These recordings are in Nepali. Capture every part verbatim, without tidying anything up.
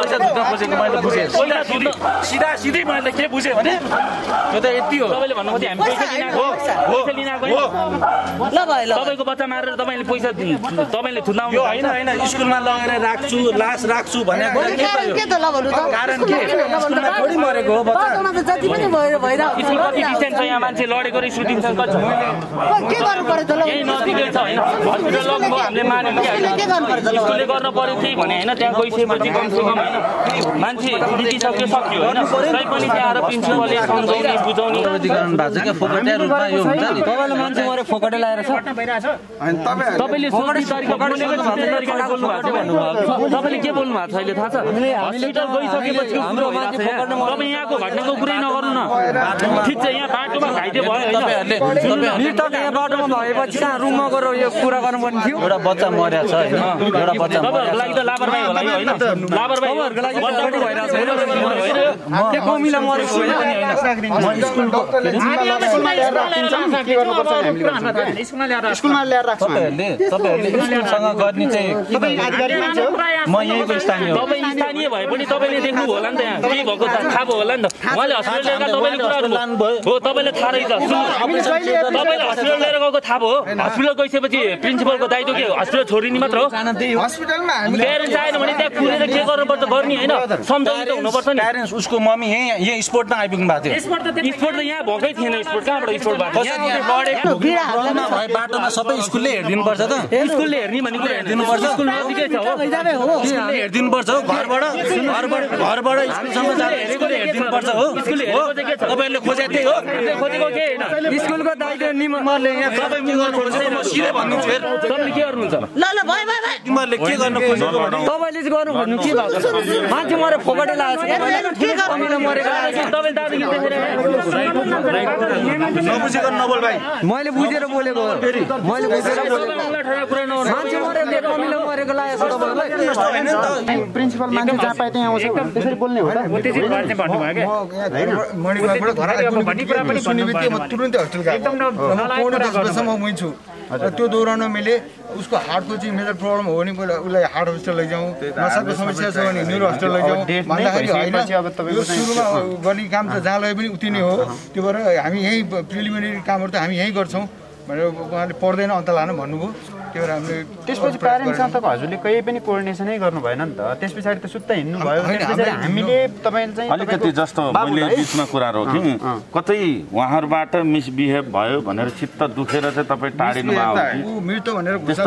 पैसा झुक्न खोजेको मैले बुझेँ पहिला सिधा सिधै मैले के बुझेँ भने त्यो त यति हो तपाईँले भन्नुभयो हामी पैसा लिन आएको पैसा लिन आएको ल भाइ ल तपाईँको बच्चा मारेर तपाईँले पैसा तपाईँले थुनाउनु यो होइन होइन स्कुलमा लगेर राख्छु लास राख्छु भनेको के त ल भन्नु त कारण के स्कुलमा थोडी मरेको हो बच्चा जति पनि भएर भइरहेको स्कुल कति डिस्टेन्स छ यहाँ मान्छे लडेको र स्कुल डिस्टेन्स कति छ के गर्नु पर्यो त ल यही नजिकै छ होइन हस्पिटल लग्नुभयो हामीले मान्यौँ कि होइन के गर्नु पर्यो त स्कुलले गर्न पर्यो त्यही भने होइन त्यहाँ गइसकेपछि कमसेकम होइन मान्छे बितिसक्यो सक्यो होइन तै पनि त्यहाँ आएर प्रिन्सिपलले सम्झाउने बुझाउने विधिकरण भएको छ क्या फोकटे रूपमा यो हुन्छ नि तपाईँले मान्छे मरे फोकटे लगाएर छ तपाईँले सोच्ने तरिका बोलेको भन्ने तरिकाले बोल्नु भएको छ भन्नुभयो तपाईँले के बोल्नु भएको छ अहिले थाहा छ हस्पिटल गइसकेपछि हाम्रो तपाईँ यहाँको घटनाको कुरै नगर्नु न ठिक छ यहाँ बाटोमा घाइते भयो तपाईँहरूले मृतक यहाँ बाटोमा भएपछि कहाँ रुममा गएर यो कुरा गर्नुपर्ने थियो एउटा बच्चा मरेको छ होइन एउटा बच्चा तपाईँहरूको लागि त लापरवाही होला होइन लापरवाहीहरूको लागि त्यो कमिला मरेको होइन म स्कुलको स्कुलमा ल्याएर राख्छु तपाईँहरूले तपाईँहरूले स्कुलसँग गर्ने चाहिँ म यहीँको स्थानीय हो तपाईँ स्थानीय भए पनि तपाईँले देख्नु होला नि त यहाँ के भएको थाहा भयो होला नि त उहाँले हस्पिटल लिएर तपाईँले कुरा हो तपाईँले थाहा रहेछ तपाईँले हस्पिटल लिएर गएको थाहा भयो हस्पिटल गइसकेपछि प्रिन्सिपलको दायित्व के हस्पिटल छोडिने मात्र हो हस्पिटलमा प्यारेन्ट्स आएन भने त्यहाँ कुरेर के गर्नुपर्छ गर्ने होइन सम्झाउने त हुनुपर्छ नि प्यारेन्ट्स उसको मम्मी यहीँ यहीँ स्पोर्टमा आइपुग्नु भएको थियो स्पोर्ट त यहाँ भएकै थिएन स्पोर्ट कहाँबाट स्पोर्ट भए बाटोमा सबै स्कुलले हेरिदिनुपर्छ त स्कुलले हेर्ने भन्ने कुरा हेरिदिनुपर्छ स्कुल नजिकै छ हो स्कुलले हेरिदिनुपर्छ हो घरबाट घरबाट घरबाट स्कुलसम्म जाने हेरेकोले हेरिदिनुपर्छ हो स्कुलले हेरेको चाहिँ के छ तपाईँहरूले खोजेको त्यही हो खोजेको के होइन स्कुलको दायित्व निमले यहाँ सबै मिलाउनु खोजेको म सिधै भन्नुहुन्छ फेरि तपाईँले के गर्नुहुन्छ ल ल भयो भयो भयो तिमीहरूले के गर्नु खोजेको तपाईँले चाहिँ गर्नु भन्नु के भएको छ मान्छे मरे फोकटे लागेको छ कमिला मरेको तपाईँ दादागिरी देखेर नबुझेको नबोल भाइ मैले बुझेर बोलेको हो मैले बुझेर मान्छे मरेको कमिला मरेको लागेको छ तपाईँलाई प्रिन्सिपल मान्छे जहाँ पाए त्यहाँ आउँछ त्यसरी बोल्ने हो मणिपुरबाट घर आइपुग्नु सुनेबित्तिकै म तुरुन्तै हस्पिटल गएको पौने दस बजीसम्म मै छु त्यो दौरानमा मैले उसको हार्टको चाहिँ मेजर प्रब्लम हो भने पहिला उसलाई हार्ट हस्पिटल लैजाउँ नसाको समस्या छ भने न्युरो हस्पिटल लैजाउँ भन्दाखेरि होइन यो सुरुमा गर्ने काम त जहाँ लगे पनि उति नै हो त्यो भएर हामी यहीँ प्रिलिमिनेरी कामहरू त हामी यहीँ गर्छौँ भनेर उहाँले पर्दैन अन्त लानु भन्नुभयो त्यो भएर हामीले त्यसपछि प्यारेन्ट्ससँग तपाईँ हजुरले कहीँ पनि कोअर्डिनेसनै गर्नु भएन नि त त्यस पछाडि त सुत्ता हिँड्नु भयो त्यसपछि हामीले तपाईँले चाहिँ अलिकति जस्तो मैले बिचमा कुरा रोकेँ कतै उहाँहरूबाट मिसबिहेभ भयो भनेर चित्त दुखेर चाहिँ तपाईँ टाढिनु ऊ मृत्यु भनेर त्यस्तो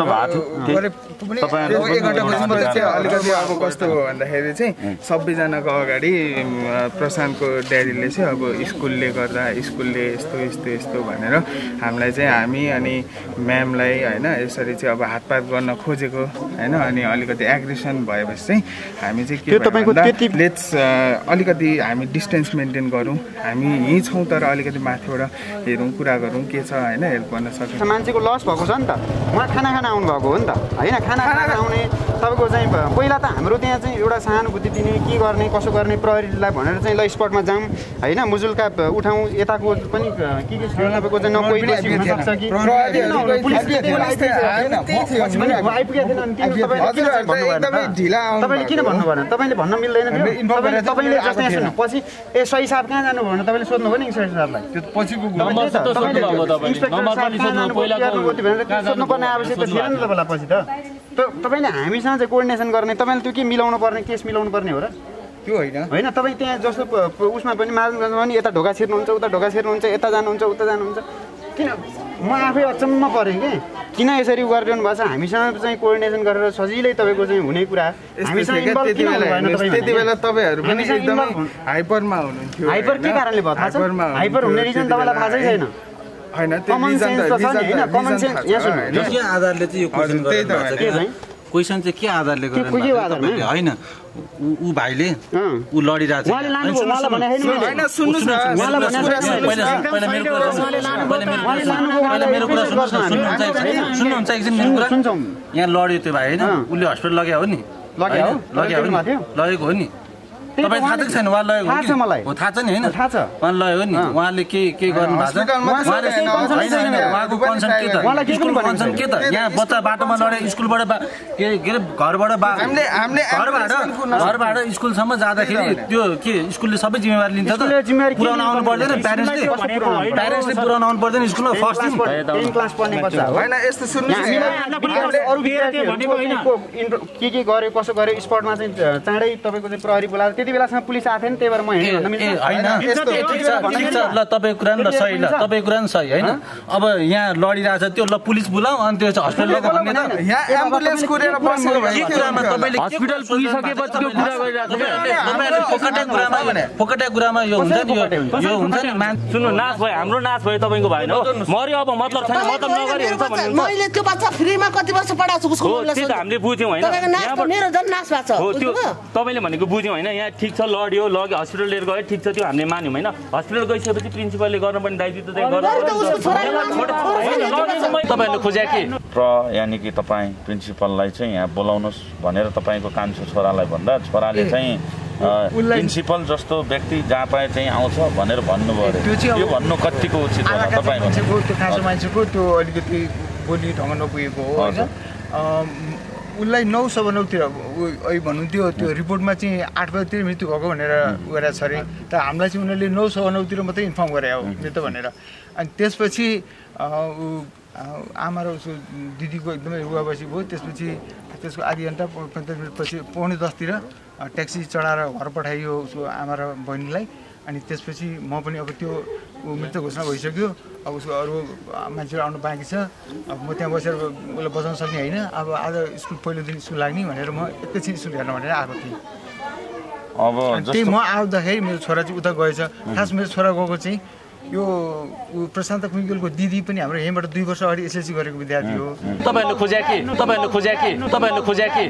अलिकति अब कस्तो हो भन्दाखेरि चाहिँ सबैजनाको अगाडि प्रशान्तको ड्याडीले चाहिँ अब स्कुलले गर्दा स्कुलले यस्तो यस्तो यस्तो भनेर हामीलाई चाहिँ हामी अनि म्यामलाई होइन यसरी चाहिँ अब हातपात गर्न खोजेको होइन अनि अलिकति एग्रेसन भएपछि चाहिँ हामी चाहिँ के भन्दा लेट्स अलिकति हामी डिस्टेन्स मेन्टेन गरौँ हामी यहीँ छौँ तर अलिकति माथिबाट हेरौँ कुरा गरौँ के छ होइन हेल्प गर्न सक्छ मान्छेको लस भएको छ नि त उहाँ खाना खाना आउनु भएको हो नि त होइन खाना खाना आउने तपाईँको चाहिँ पहिला त हाम्रो त्यहाँ चाहिँ एउटा सहानुभूति दिने के गर्ने कसो गर्ने प्रहरीलाई भनेर चाहिँ ल स्पटमा जाऊँ होइन मुजुल्का उठाउँ यताको पनि के के तपाईँको चाहिँ न कोही दोषी हुनसक्छ कि तपाईँले किन भन्नु भएन तपाईँले भन्न मिल्दैन तपाईँले जस्तै सुन्नु पछि ए सही साहब कहाँ जानु भने तपाईँले सोध्नु भयो नि इन्सपेक्टर साहबलाई त्यो पछिको सोध्नुपर्ने आवश्यकता थिएन नि तपाईँलाई पछि त तपाईँले हामीसँग चाहिँ कोअर्डिनेसन गर्ने तपाईँले त्यो के मिलाउनु पर्ने केस मिलाउनु पर्ने हो र त्यो होइन होइन तपाईँ त्यहाँ जस्तो उसमा पनि मारुगञ्जमा पनि यता ढोका छिर्नुहुन्छ उता ढोका छिर्नुहुन्छ यता जानुहुन्छ उता जानुहुन्छ किन म आफै अचम्म परेँ कि किन यसरी गरिरहनु भएको छ हामीसँग चाहिँ कोअर्डिनेसन गरेर सजिलै तपाईँको चाहिँ हुने कुरा त्यति बेला तपाईँहरू पनि एकदमै हाइपरमा हुनुहुन्थ्यो हाइपर के कारणले भयो थाहा छ हाइपर हुने रिजन तपाईँलाई थाहा चाहिँ छैन होइन कमन सेन्स त छ नि होइन कमन सेन्स यहाँ सुन्नु के आधारले चाहिँ यो क्वेसन गर्नु के चाहिँ क्वेसन चाहिँ के आधारले गर्नु होइन ऊ भाइले ऊ लडिरहेको सुन्नुहुन्छ एकछिन मेरो कुरा यहाँ लड्यो त्यो भाइ होइन उसले हस्पिटल लग्यो हो नि लगेको हो नि तपाईँ थाहा छ छैन उहाँ लगेको थाहा छ मलाई हो थाहा छ नि होइन थाहा छ उहाँ लगेको नि उहाँले के के गर्नु भएको छ उहाँको कन्सर्न के त स्कुलको कन्सर्न के त यहाँ बच्चा बाटोमा लडे स्कुलबाट के के अरे घरबाट घरबाट घरबाट स्कुलसम्म जाँदाखेरि त्यो के स्कुलले सबै जिम्मेवारी लिन्छ त पुऱ्याउन आउनु पर्दैन प्यारेन्ट्सले प्यारेन्ट्सले पुऱ्याउन आउनु पर्दैन स्कुलमा फर्स्ट दिन टेन क्लास पढ्ने बच्चा होइन यस्तो सुन्नुहोस् अरू के के गर्यो कसो गर्यो स्पटमा चाहिँ चाँडै तपाईँको चाहिँ प्रहरी बोलाएर त्यति बेलासम्म पुलिस आएको थियो नि त्यही भएर म हिँड्न ल तपाईँको कुरा नि सही ल तपाईँको कुरा नि सही होइन अब यहाँ लडिरहेछ त्यो ल पुलिस बोलाऊ अनि त्यो हस्पिटल लगेको भन्ने त हस्पिटल पुगिसकेपछि त्यो कुरा गरिरहेको फोकटा कुरामा फोकटा कुरामा यो हुन्छ नि यो हुन्छ नि सुन्नु नाश भयो हाम्रो नाश भयो तपाईँको भएन हो मर्यो अब मतलब छैन मतलब नगरी हुन्छ भन्ने मैले त्यो बच्चा फ्रीमा कति वर्ष पढाएको छु स्कुलमा त्यो त हामीले बुझ्यौँ होइन मेरो जन नाश भएको छ हो त्यो तपाईँले भनेको बुझ्यौँ होइन यहाँ ठिक छ लड्यो लग्यो हस्पिटल लिएर गयो ठिक छ त्यो हामीले मान्यौँ होइन हस्पिटल गइसकेपछि प्रिन्सिपलले गर्नुपर्ने दायित्व त तपाईँहरूले खोजे के प्र यानि कि तपाईँ प्रिन्सिपललाई चाहिँ यहाँ बोलाउनुहोस् भनेर तपाईँको कान्छो छोरालाई भन्दा छोराले चाहिँ प्रिन्सिपल जस्तो व्यक्ति जहाँ पाए चाहिँ आउँछ भनेर भन्नुभयो अरे यो भन्नु कतिको उचित होला तपाईँ मान्छेको त्यो खासो मान्छेको त्यो अलिकति बोली ढङ्ग नपुगेको हो होइन उसलाई नौ सवा नौतिर अहिले भन्नुहुन्थ्यो त्यो रिपोर्टमा चाहिँ आठ बजीतिर मृत्यु भएको भनेर गरेको छ अरे तर हामीलाई चाहिँ उनीहरूले नौ सवा नौतिर मात्रै इन्फर्म गरे हो मृत्यु भनेर अनि त्यसपछि आमा र उसको दिदीको एकदमै रुवाबसी भयो त्यसपछि त्यसको आधी घन्टा पैँतालिस मिनटपछि पौने दसतिर ट्याक्सी चढाएर घर पठाइयो उसको आमा र बहिनीलाई अनि त्यसपछि म पनि अब त्यो मृत्यु घोषणा भइसक्यो अब उसको अरू मान्छेहरू आउनु बाँकी छ अब म त्यहाँ बसेर उसलाई बचाउन सक्ने होइन अब आज स्कुल पहिलो दिन स्कुल लाग्ने भनेर म एकैछिन स्कुल हेर्न भनेर आएको थिएँ अब त्यही म आउँदाखेरि मेरो छोरा चाहिँ उता गएछ खास मेरो छोरा गएको चाहिँ यो प्रशान्त कुइगलको दिदी पनि हाम्रो यहीँबाट दुई वर्ष अगाडि एसएलसी गरेको विद्यार्थी हो तपाईँहरूले खोजे के तपाईँहरूले खोजे के तपाईँहरूले खोजे के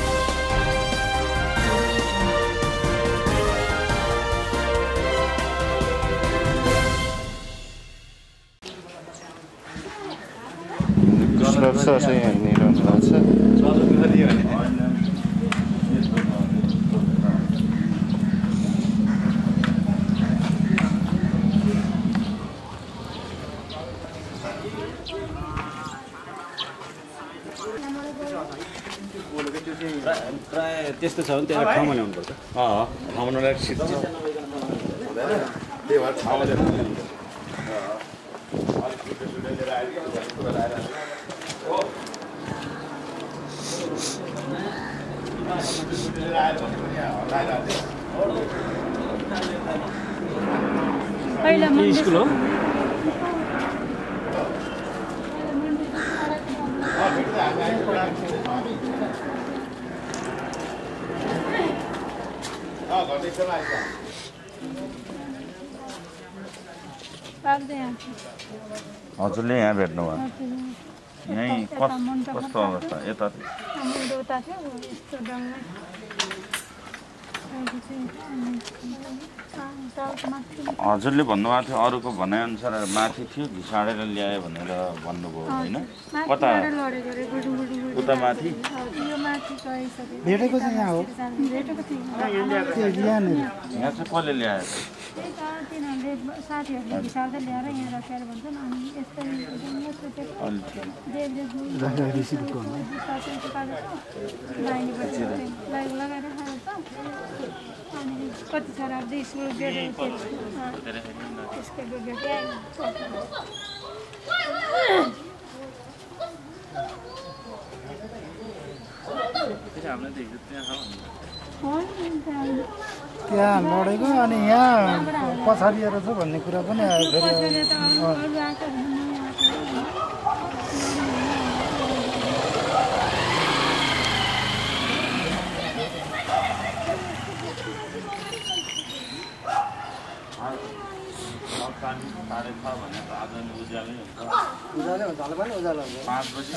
सुरक्षा चाहिँ हेरिरहनु भएको छ प्राय त्यस्तो छ भने त्यो ठाउँमा ल्याउनुपर्छ अँ ठाउँमा ल्याएर सिट त्यही भएर ठाउँमा ल्याएर स्कुल हो हजुरले यहाँ भेट्नुभयो यहीँ कस्तो अवस्था यता हजुरले भन्नुभएको थियो अरूको भनाइअनुसार माथि थियो घिसाडेर ल्यायो भनेर भन्नुभयो होइन कता उता माथि भेटेको चाहिँ यहाँ हो यहाँ चाहिँ कसले ल्यायो साथीहरूले घिसार्दै ल्याएर यहाँ राखेर भन्छन् अनि यस्तै लाइभ लगाएर खाएर अनि कति सारा स्कुल त्यसको त्यहाँ लडेको अनि यहाँ पछाडि आएर छ भन्ने कुरा पनि उज्यालो हुन्छ होला पनि उज्यालो हुन्छ पाँच बजी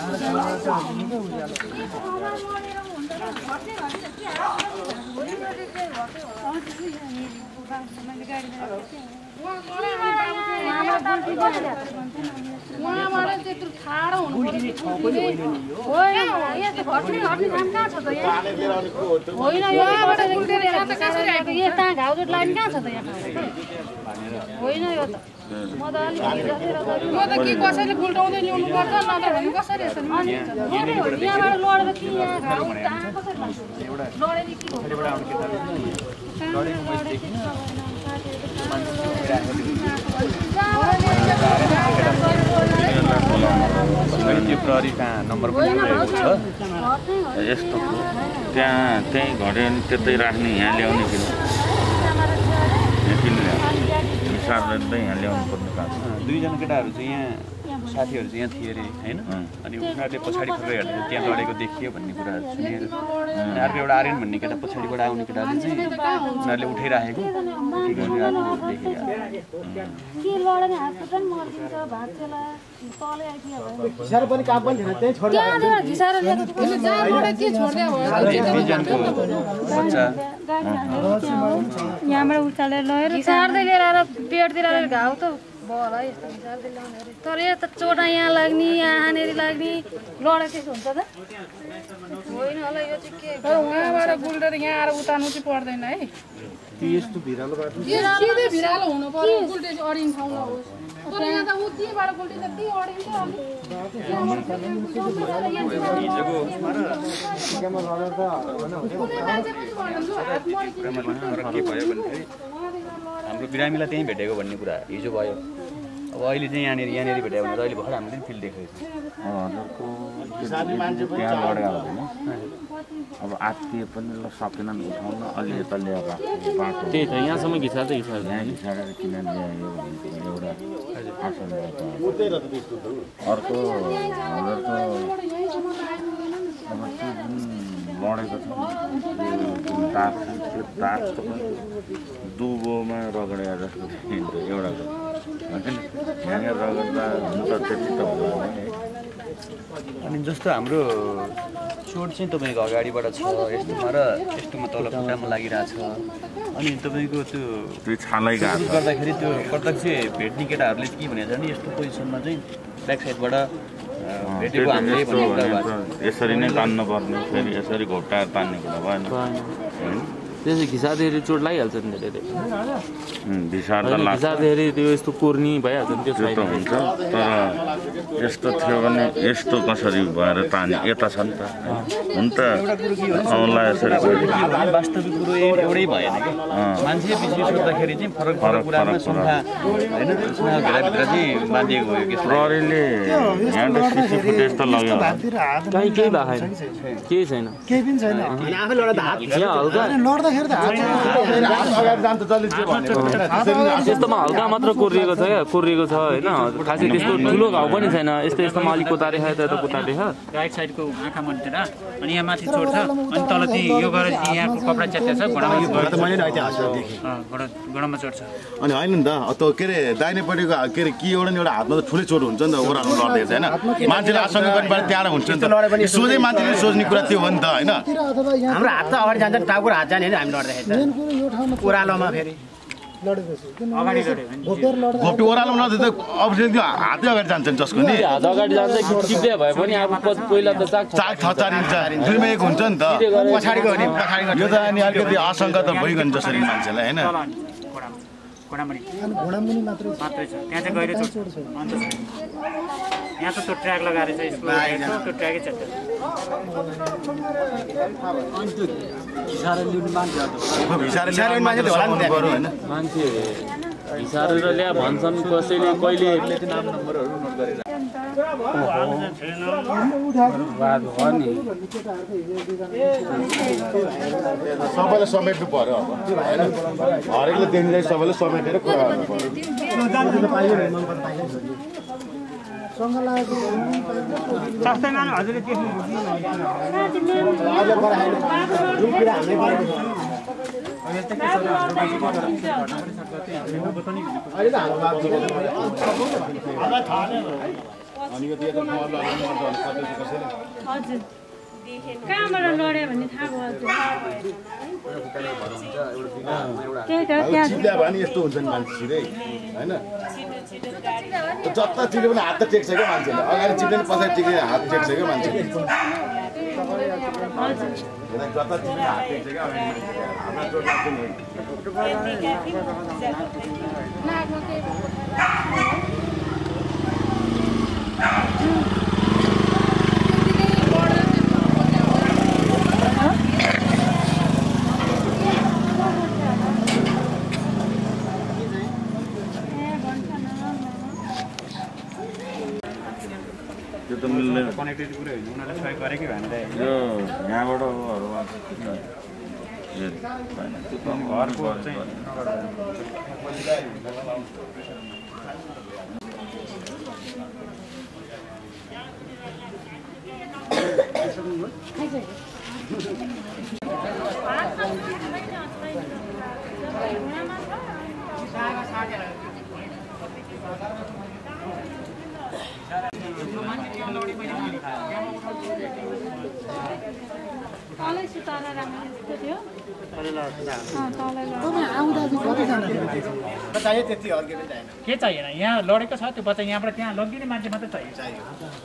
उहाँबाट त्यत्रो ठाडो होइन यता घाउजोट लाग्ने कहाँ छ त यहाँ होइन यो त म त अलिक म त के कसैले गुल्टाउँदै ल्याउनु पर्छ न त भने कसरी यसो अनि यहाँबाट लडेर कि यहाँ घाउ कहाँ कसरी लडेर के प्रहरी कहाँ नम्बर पनि यस्तो त्यहाँ त्यहीँ घट्यो भने त्यतै राख्ने यहाँ ल्याउने किन यहाँ ल्याउनु पर्ने काम दुईजना केटाहरू चाहिँ यहाँ साथीहरू चाहिँ यहाँ थिए अरे होइन अनि उनीहरूले पछाडि फुटेर हेर्दा त्यहाँ लडेको देखियो भन्ने कुराहरू सुनेर अर्को एउटा आर्यन भन्ने केटा पछाडिबाट आउने केटाले चाहिँ उनीहरूले उठाइराखेको के गरिरहेको यहाँबाट उचालेर लगेर सार्दै लिएर आएर पेटतिर घाउ त बल है तर यो त चोटा यहाँ लाग्ने यहाँनिर लाग्ने लडा त्यस्तो हुन्छ त होइन होला यो चाहिँ के उहाँबाट गुल्टेर यहाँ आएर उतार्नु चाहिँ पर्दैन है यस्तो भिरालो बाटो सिधै भिरालो हुनु पर्यो गुल्टे चाहिँ अडिन ठाउँ नहोस् तर यहाँ त उतिबाट गुल्टे त त्यही अडिन्छ हाम्रो बिरामीलाई त्यहीँ भेटेको भन्ने कुरा हिजो भयो अब अहिले चाहिँ यहाँनिर यहाँनिर भेट्यो भने अहिले भर्खर हामीले फिल्ड देखेको छ त्यहाँ लडेको हुँदैन अब आत्तिए पनि ल सकेनन् उठाउन अलि यता ल्याएर बाटो त्यही त यहाँसम्म घिसा चाहिँ घिसा यहाँ घिसाएर किन ल्यायो एउटा आसन अर्को हाम्रो त अब त्यो जुन लडेको छ जुन दाग त्यो दाग त दुबोमा रगडेर जस्तो देखिन्छ एउटा यहाँनिर रगड्दा हुन्छ त्यति त हुँदैन है अनि जस्तो हाम्रो चोट चाहिँ तपाईँको अगाडिबाट छ यस्तोमा र यस्तोमा तल खुट्टामा लागिरहेछ अनि तपाईँको त्यो त्यो छालै गएको गर्दाखेरि त्यो प्रत्यक्ष भेट्ने केटाहरूले के भनेको छ भने यस्तो पोजिसनमा चाहिँ ब्याक साइडबाट भेटेको हामीले यसरी नै तान्नु पर्ने फेरि यसरी घोप्टाएर तान्ने कुरा भएन त्यसै घिसादाखेरि चोट लागिहाल्छ नि धेरै घिसार्दाखेरि त्यो यस्तो कोर्नी भइहाल्छ नि त्यो त हुन्छ तर यस्तो थियो भने यस्तो कसरी भएर ताने यता छ नि त हुन त औँला यसरी वास्तविक कुरो एउटै भएन कि मान्छे पछि सोद्धाखेरि चाहिँ फरक फरक कुरामा सुन्था होइन घेराभित्र चाहिँ बाँधिएको भयो कि प्रहरीले यहाँबाट सिसी फुटेज त लग्यो कहीँ केही भएको छैन केही छैन केही पनि छैन हल्का त्यस्तोमा हल्का मात्र कोरिएको छ क्या कोरिएको छ होइन खासै त्यस्तो ठुलो घाउ पनि छैन यस्तो यस्तोमा अलिक कोतारे खायो त कोतारे छ राइट साइडको आँखा मन्तिर अनि यहाँ माथि चोट छ अनि तल चाहिँ यो गरेर यहाँको कपडा च्यात्या छ घुँडामा चोट छ अनि होइन नि त त्यो के अरे दाहिनेपट्टिको के अरे के एउटा एउटा हातमा त ठुलै चोट हुन्छ नि त ओह्रालो लड्दै छ होइन मान्छेले आशंका गर्नेबाट त्यहाँ हुन्छ नि त सोझै मान्छेले सोच्ने कुरा त्यो हो नि त होइन हाम्रो हात त अगाडि जान्छ टाउको हात जाने हामी लड्दाखेरि ओह्रालोमा फेरि घोप्टी ओह्रालोमा लड्दै त अभियसली त्यो हातै अगाडि जान्छ नि जसको नि हात अगाडि जान्छ टिप्दै भए पनि अब पहिला त चाक चाक थचारिन्छ दुईमा एक हुन्छ नि त पछाडिको भने पछाडिको यो त अनि अलिकति आशंका त भइगयो नि जसरी मान्छेलाई होइन घोडामुनि घोडामुनि मात्रै मात्रै छ त्यहाँ चाहिँ गहिरो चोट छ अन्त यहाँ त त्यो ट्र्याक लगाएर चाहिँ स्कुल त्यो ट्र्याकै छ अनि त्यो घिसारेर ल्याउने मान्छे घिसारेर मान्छे त होला नि त्यहाँ होइन मान्छे घिसारेर ल्या भन्छन् कसैले कहिले नाम नम्बरहरू नोट गरेर सबैलाई समेट्नु पर्यो अब हरेकले देख्ने सबैले समेटेर कुरा गर्नु पर्यो कहाँबाट लड्यो भन्ने थाहा भयो चिप्ल्या भयो नि यस्तो हुन्छ नि मान्छे सिधै होइन जता चिप्यो भने हात त टेक्छ क्या मान्छेले अगाडि चिप्यो नि पछाडि टेक्ने हात टेक्छ क्या मान्छेले जता चिने हात दिन्छ क्या हामीलाई चोट लाग्छ नि त्यो त मिल्दैन कनेक्टिभिटी पुरै होइन उनीहरूले सहयोग गरेकै भएन यो यहाँबाट घरको चाहिँ तलै सुताएर राख्नु थियो के चाहिएन यहाँ लडेको छ त्यो बच्चा यहाँबाट त्यहाँ लगिदिने मान्छे मात्रै चाहियो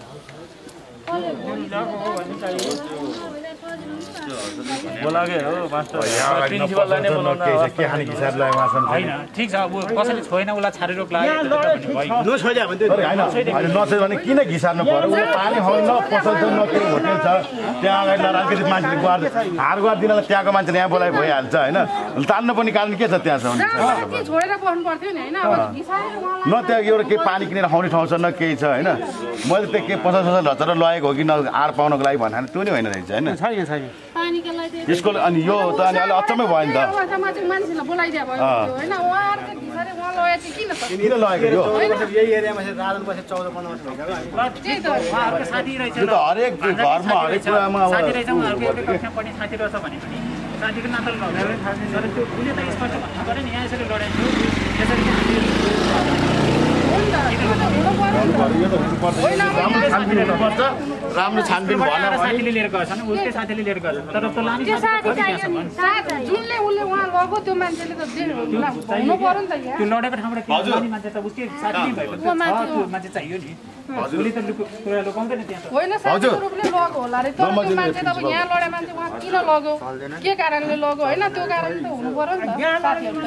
बोलागे हो मास्टर प्रिन्सिपललाई नै बोलाउन के खाने हिसाब लाग्यो माछन् हैन ठीक छ अब कसैले छोएन उला छारे रोक लाग्यो नो छोड्या भने त्यो हैन हैन नछोइ भने किन घिसार्नु पर्यो उले पानी खाउन न पसल छ न के होटेल छ त्यहाँ अगाडि राजनीति मान्छेले गुहार हार गुहार दिनलाई त्यहाँको मान्छेले यहाँ बोलाइ भइहाल्छ हैन तान्न पनि कारण के छ त्यहाँ छ भने छोडेर बस्नु पर्थ्यो नि हैन अब घिसारेर न त्यहाँ एउटा के पानी किनेर खाउने ठाउँ छ न केही छ हैन मैले त के पचास पचास हजार लगेको हो कि न आर पाउनको लागि भन्ने त्यो नि होइन रहेछ हैन छैन छैन पानीको लागि यसको अनि यो त अनि अलि अचम्मै भयो नि त अवस्थामा चाहिँ मान्छेलाई बोलाइदिया भयो हैन उहाँहरु चाहिँ घिसारे उहाँ लगे चाहिँ किन त किन लगेको यो यही एरियामा चाहिँ राजन बसे चौध पन्ध्र वर्ष भइसक्यो त्यही त उहाँहरुको साथी रहेछ त्यो त हरेक घरमा हरेक कुरामा साथी रहेछ उहाँहरुको एउटा कक्षा पढ्ने साथी रहेछ भने पनि साथीको नाता लगाएर थाहा छैन तर त्यो उले त स्पष्ट भन्नु पर्यो नि यहाँ यसरी लडाइन्छ यसरी राम्रो छानबिन भएन साथीले लिएर गएछ नि उसकै साथीले लिएर गएछ तर त्यो लाने साथी चाहियो नि साथी जुनले उले उहाँ लगो त्यो मान्छेले त हुनु पर्यो नि त यहाँ त्यो लडेको ठाउँबाट लाने मान्छे त उसकै साथी नै भएको त्यो मान्छे चाहियो नि उसले त कुरा लुकाउँदैन त्यहाँ त होइन साथी रूपले लगो होला रे तर त्यो मान्छे त अब यहाँ लडे मान्छे उहाँ किन लगो के कारणले लगो हैन त्यो कारण त हुनु पर्यो नि त साथीहरु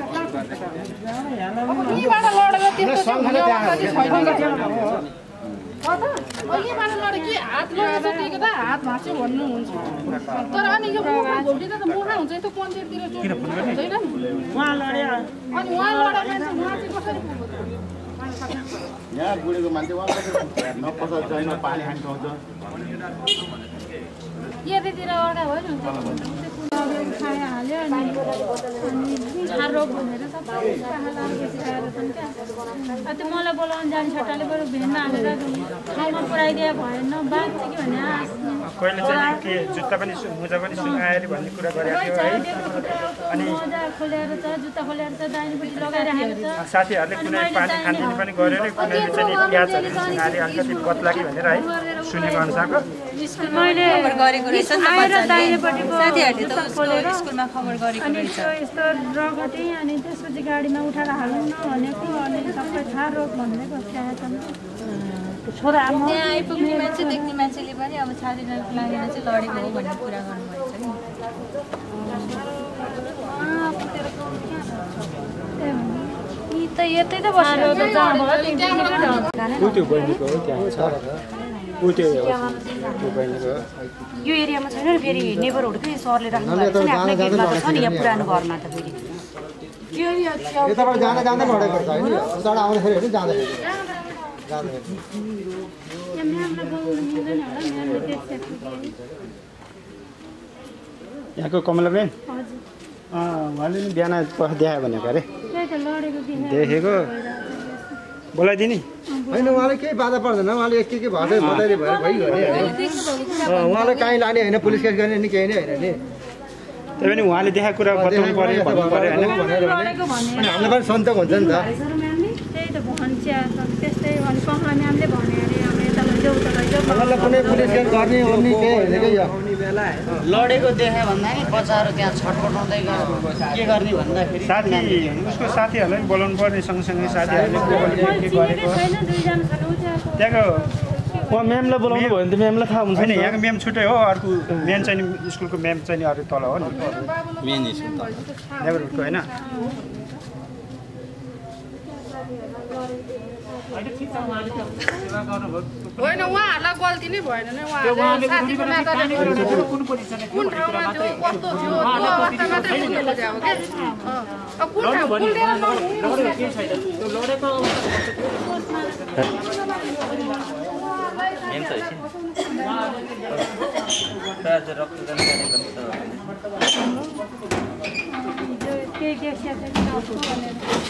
अब यहीबाट लडेर त्यो सँगले त्यहाँ यहीबाट लडे के हात लडेर टेको त हात भाँच्यो भन्नुहुन्छ तर अनि यो मुखा घोप्टिँदा त मुखा हुन्छ त्यो पञ्चायततिर चोट हुँदैन नि उहाँ लडे अनि उहाँ लडे मान्छे उहाँ चाहिँ कसरी पुग्यो यहाँ बुढेको मान्छे उहाँ कसरी न पसल छैन पानी खाने ठाउँ छ यतातिर अर्का भयो नि खाइहाल्यो अनि छार रोग भनेर सबै लागेपछि आएर पनि क्या त्यो मलाई बोलाउनु जाने छट्टाले बरु भेनमा हालेर ठाउँमा पुऱ्याइदिए भएन बाँच्छ कि भने कहिले चाहिँ के जुत्ता पनि मुजा पनि सुकाएर भन्ने कुरा गरेको थियो है अनि मोजा खोलेर छ जुत्ता खोलेर छ दाहिनेपट्टि लगाइरहेको छ साथीहरूले कुनै पानी खानपिन पनि गरेर कुनै चाहिँ प्याजहरू सुनाले अलिकति पत्ला कि भनेर है सुनेको अनुसारको मैले गरेको रहेछ नि आएर दाहिनेपट्टिको साथीहरूले त उसको स्कुलमा खबर गरेको रहेछ यस्तो रगटी अनि त्यसपछि गाडीमा उठाएर हाल्नु न भनेको अनि सबै थाहा रोग भन्दै बसिरहेको छ छोरा त्यहाँ आइपुग्ने मान्छे देख्ने मान्छेले पनि अब छाती लागेर चाहिँ लडेको हो भन्ने कुरा गर्नुभएको छ नि त यतै त बसेर यो एरियामा छैन नि फेरि नेबरहुडकै सरले राख्नु भएको छ नि आफ्नै गेटमा त छ नि यहाँ पुरानो घरमा त फेरि यताबाट जाँदा जाँदै लडेको छ हैन उताबाट आउँदाखेरि हैन जाँदाखेरि यहाँको कमलाबेन उहाँले नि बिहान देखायो भनेको अरे देखेको बोलाइदिने होइन उहाँले केही बाधा पर्दैन उहाँले के के भएर बताइदिए भएर भइगयो नि उहाँलाई काहीँ लाने होइन पुलिस केस गर्ने नि केही नै होइन नि त्यही पनि उहाँले देखाएको कुरा बताउनु पर्यो भन्नु पर्यो होइन अनि हामीलाई पनि सन्तोक हुन्छ नि त त्यही त भन्छ त्यस्तै अनि कमला म्यामले भने अरे अब यता लैजाऊ उता लैजाऊ मलाई कुनै पुलिस केस गर्ने ओर्ने केही होइन कि यो लडेको देख्यो भन्दा नि बच्चाहरू त्यहाँ छटपटाउँदै के गर्ने भन्दाखेरि साथी उसको साथीहरूलाई बोलाउनु पर्ने सँगसँगै साथीहरूले के गरेको त्यहाँको उहाँ म्यामलाई बोलाउनु भयो भने त म्यामलाई थाहा हुन्छ हैन यहाँको म्याम छुट्टै हो अर्को मेन चाहिँ स्कुलको म्याम चाहिँ अरु तल हो नि मेन स्कुल त नेबरहुडको हैन होइन उहाँहरूलाई गल्ती नै भएन नि उहाँहरूले साथीको नाताले कुन कुन ठाउँमा त्यो कस्तो थियो त्यो अवस्था मात्रै बुझ्नु खोजे हो के अब कुन ठाउँ कुनले नहुने के छैन त्यो लडेको मेन त हैन आज रक्तदान कार्यक्रम त के के के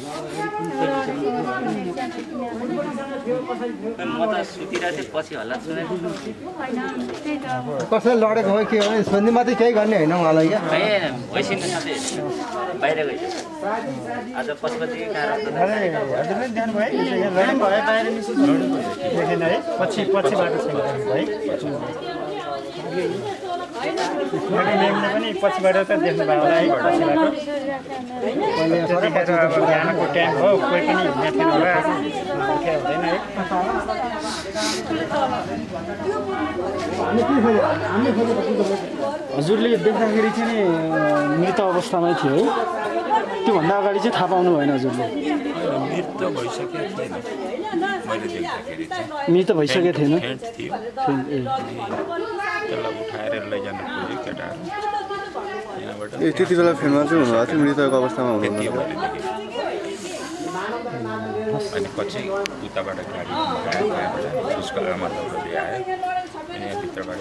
कसैले लडेको हो के हो सोध्ने मात्रै केही गर्ने होइन उहाँलाई क्या बाहिर गयो आज पशुपति पछि पछिबाट है म्यामले पनि पछिबाट त देख्नु भयो होला है पछिबाट त्यतिखेर अब बिहानको टाइम हो कोही पनि हिँड्ने थिएन होला उठ्या हुँदैन है हजुरले देख्दाखेरि चाहिँ मृत अवस्थामै थियो है त्योभन्दा अगाडि चाहिँ थाहा पाउनु भएन हजुरले मृत भइसकेको थिएन मैले देख्दाखेरि मृत भइसकेको थिएन त्यसलाई उठाएर लैजान खोज्यो केटाहरू ए त्यति बेला फेनमा चाहिँ हुनुभएको थियो मृतको अवस्थामा हुनुहुन्थ्यो अनि पछि उताबाट गाडी आयो उसको आमा तपाईँले आयो अनि भित्रबाट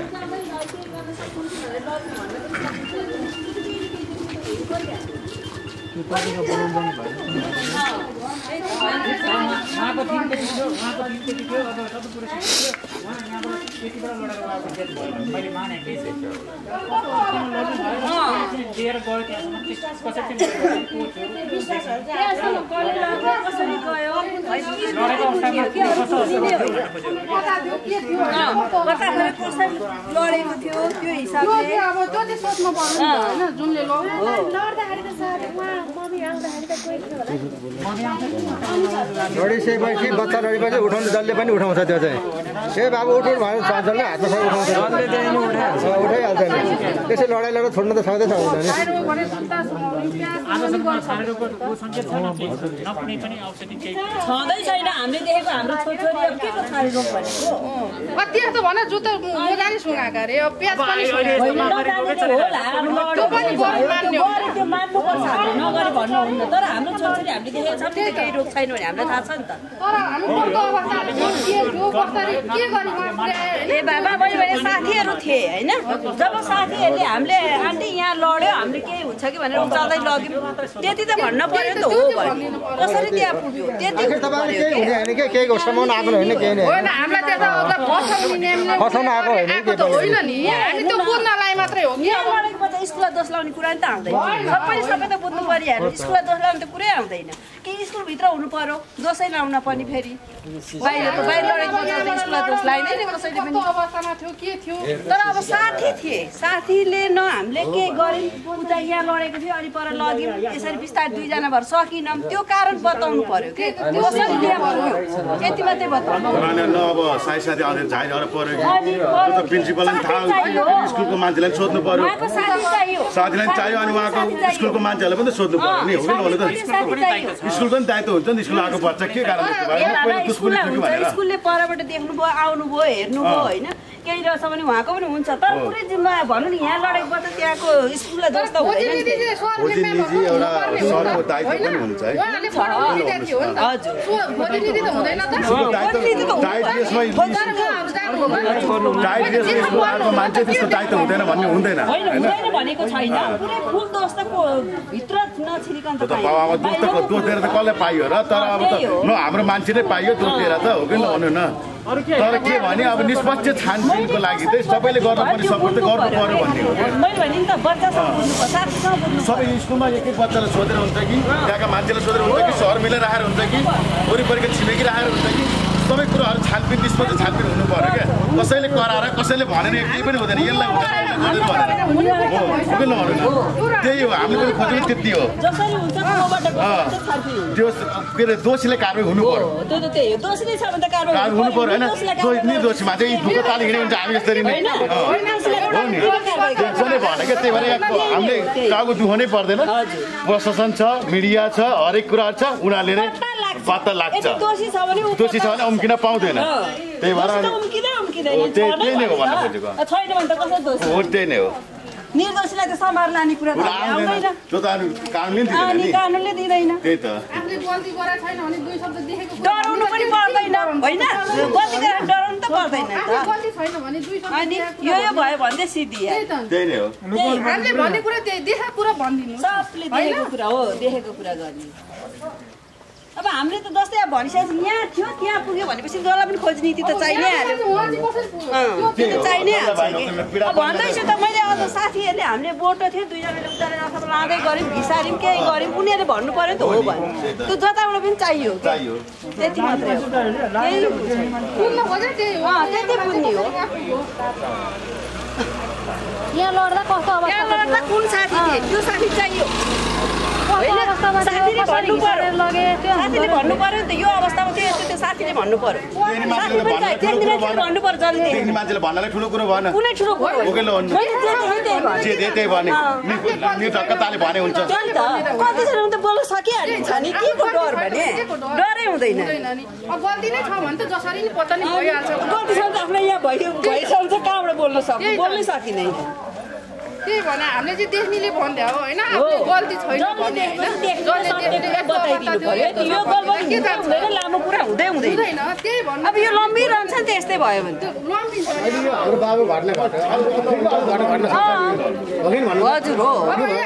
लडेको थियो त्यो हिसाबले अब त्यो चाहिँ सोच्नु पर्छ हैन जुनले लड्दाखेरि त सर उहाँ मम्मी आउँदाखेरि त गएको लडिसकेपछि बच्चा लडेपछि उठाउनु जसले पनि उठाउँछ त्यो चाहिँ ए बाबु उठ उठ भनेर जसले हातमा सबै उठाउँछ उठाइहाल्छ नि त्यसै लडाइ लडाइ छोड्न त सक्दै सक्दैन छँदै छैन हामीले देखेको हाम्रो छोरी अब के को छाडी रोग भनेको कति त भने जुत्ता मोजा नि सुगाका रे अब प्याज पनि त्यो पनि गर्नु मान्ने हो त्यो मान्नु पर्छ नगरे भन्नु हुन्न तर हाम्रो छोरी हामीले देखेको छ नि केही रोग छैन भने हामीलाई थाहा छ नि त तर हाम्रो कस्तो अवस्था के जो कसरी के गरि ए बाबा मैले भने साथीहरू थिए हैन जब साथीहरूले हामीले आन्टी यहाँ लड्यो हामीले केही हुन्छ कि भनेर उचाल्दै लग्यौँ त्यति त भन्न पर्यो नि त हो भन्यो कसरी त्यहाँ पुग्यो त्यति तपाईले केही हुने हैन के केही सामान आएको होइन केही नै होइन हामीलाई त्यता फसाउने नियमले फसाउन आएको होइन के त होइन नि हामी त्यो बुझ्नलाई मात्रै हो के लडेको बच्चा स्कुलमा दोष लाउने कुरा नि त आउँदैन सबै सबै त बुझ्नु परिहाल्यो स्कुलमा दोष लाउने त कुरै आउँदैन के स्कुलभित्र हुनु पर्यो दोषै लाउन पनि फेरि बाहिर त बाहिर लडेको बच्चा स्कुलमा दोष लाइदैन नि कसैले पनि अवस्थामा थियो के थियो तर अब साथी थिए साथीले न हामीले के गर्यौँ उता यहाँ लडेको थियो अनि पर लग्यौँ यसरी बिस्तारै दुईजना भएर सकिनौँ त्यो कारण बताउनु पर्यो कि कसरी त्यहाँ पुग्यो यति मात्रै बताउनु अब साथी साथी अझै झाइझगडा पर्यो कि त्यो त प्रिन्सिपललाई थाहा स्कुलको मान्छेलाई सोध्नु पर्यो साथीलाई चाहियो अनि उहाँको स्कुलको मान्छेहरूलाई पनि सोध्नु पर्यो नि हो कि नहुनु त स्कुलको पनि दायित्व हुन्छ नि स्कुल आएको बच्चा के कारण स्कुलले परबाट देख्नु भयो आउनु भयो हेर्नु भयो होइन केही रहेछ भने उहाँको पनि हुन्छ तर पुरै जिम्मा भनौँ नि यहाँ लडेको बच्चा त्यहाँको स्कुललाई दोष त हुँदैन मान्छे त्यस्तो दायित्व हुँदैन भन्ने हुँदैन भनेको छैन पुरै फुल दोष त भित्र नछिरिकन त बाबा दोष त दोषेर त कसले पाइयो र तर अब त न हाम्रो मान्छे नै पाइयो दोषेर त हो कि नभन्नु न तर के भने अब निष्पक्ष छानबिनको लागि चाहिँ सबैले गर्नुपर्ने सपोर्ट चाहिँ गर्नु पर्यो भन्ने हो सबै स्कुलमा एक एक बच्चालाई सोधेर हुन्छ कि त्यहाँका मान्छेलाई सोधेर हुन्छ कि सहर मिलेर राखेर हुन्छ कि वरिपरिका छिमेकी राखेर हुन्छ कि सबै कुराहरू छानबिन निष्पक्ष छानबिन हुनु पर्यो क्या कसैले कराएर कसैले भनेर केही पनि हुँदैन यसलाई हुँदैन त्यही हो हामीले पनि खोजेको त्यति हो त्यो के अरे दोषीले कारवाही हुनु पर्यो कारवाही हुनु पर्यो होइन निर्दोषीमा चाहिँ धुको ताली हिँड्यो भने हामी यसरी नै हो नि त्यसले भनेको त्यही भएर हामीले टाउको दुखाउनै पर्दैन प्रशासन छ मिडिया छ हरेक कुराहरू छ उनीहरूले नै पत्ता लाग्छ दोषी छ भने उम्किन पाउँदैन त्यही भएर त्यही नै हो भन्न खोजेको हो त्यही नै हो निर्दोषीलाई त सम्हार लाने कुरा आउँदैन त्यो त कानुनले दिँदैन कानुनले दिँदैन त्यही त आफूले गल्ती गरेको छैन भने दुई शब्द देखेको डराउनु पनि पर्दैन होइन गल्ती गरेर डराउनु त पर्दैन गल्ती छैन भने दुई शब्द अनि यो यो भयो भन्दै सिद्धि त्यही नै हो हामीले भन्ने कुरा त्यही देखेको कुरा भनिदिनु सबले देखेको कुरा हो देखेको कुरा गर्ने अब हामीले त जस्तै अब भनिसकेपछि यहाँ थियो त्यहाँ पुग्यो भनेपछि जसलाई पनि खोज नीति त चाहि नै हाल्यो त्यो त चाहि नै हाल्छ अब भन्दैछु त मैले अझ साथीहरूले हामीले बोटो थियो दुईजनाले उतारेर अथवा लाँदै गऱ्यौँ घिसार्यौँ केही गऱ्यौँ उनीहरूले भन्नु पऱ्यो नि त हो भन्यो त्यो जताबाट पनि चाहियो त्यति मात्रै हो त्यति बुझ्ने हो यहाँ लड्दा कस्तो अवस्था यहाँ लड्दा कुन साथी थिए त्यो साथी चाहियो साथीले भन्नु पर्यो साथीले भन्नु पर्यो नि त यो अवस्थामा चाहिँ यस्तो त्यो साथीले भन्नु पर्यो साथी पनि चाहियो त्यति मान्छेले भन्नु पर्यो जल्दी देख्ने मान्छेले भन्नाले ठुलो कुरो भएन कुनै ठुलो कुरो ओकेले भन्नु जे दे त्यही भने नि ढक्क ताले भने हुन्छ कतिजना त बोल्न सकिहाल्छ नि के को डर भने डरै हुँदैन अब गल्ती नै छ भने त जसरी नि पत्ता नै भइहाल्छ गल्ती छ भने आफूलाई यहाँ भयो भइसक्छ कहाँबाट बोल्न सक्छ बोल्नै सकिँदैन त्यही भने हामीले चाहिँ देख्नेले भन्दै हो होइन गल्ती छैन भन्ने बताइदिनु पर्यो यो गल्ती के हुँदैन लामो कुरा हुँदै हुँदैन त्यही भन्नु अब यो लम्बिरहन्छ नि त्यस्तै भयो भने त हाम्रो बाबु घटना घट्यो हजुर हो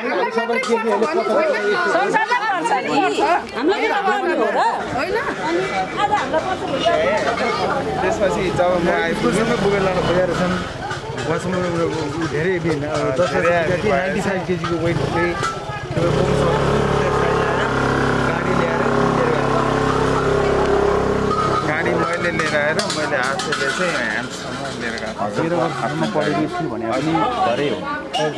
संसारलाई पर्छ नि हामीलाई के गर्नु हो र होइन आज हामीलाई त्यसपछि जब म आइपुग्नु पुगेर लानु खोजेर छन् उहाँसँग धेरै दिन दस नाइन्टी फाइभ केजीको वेट चाहिँ गाडी ल्याएर गाडी मैले लिएर आएर मैले आफूले चाहिँ ह्यान्डसम्म लिएर गएको हातमा पढेको थियो भने पनि घरै हो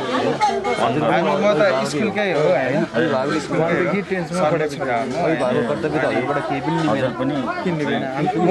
म त स्कुलकै हो होइन टेन्सनमा पढेको छु अभिभावक कर्तव्य त हजुरबाट केही पनि लिँदैन पनि किन्दैन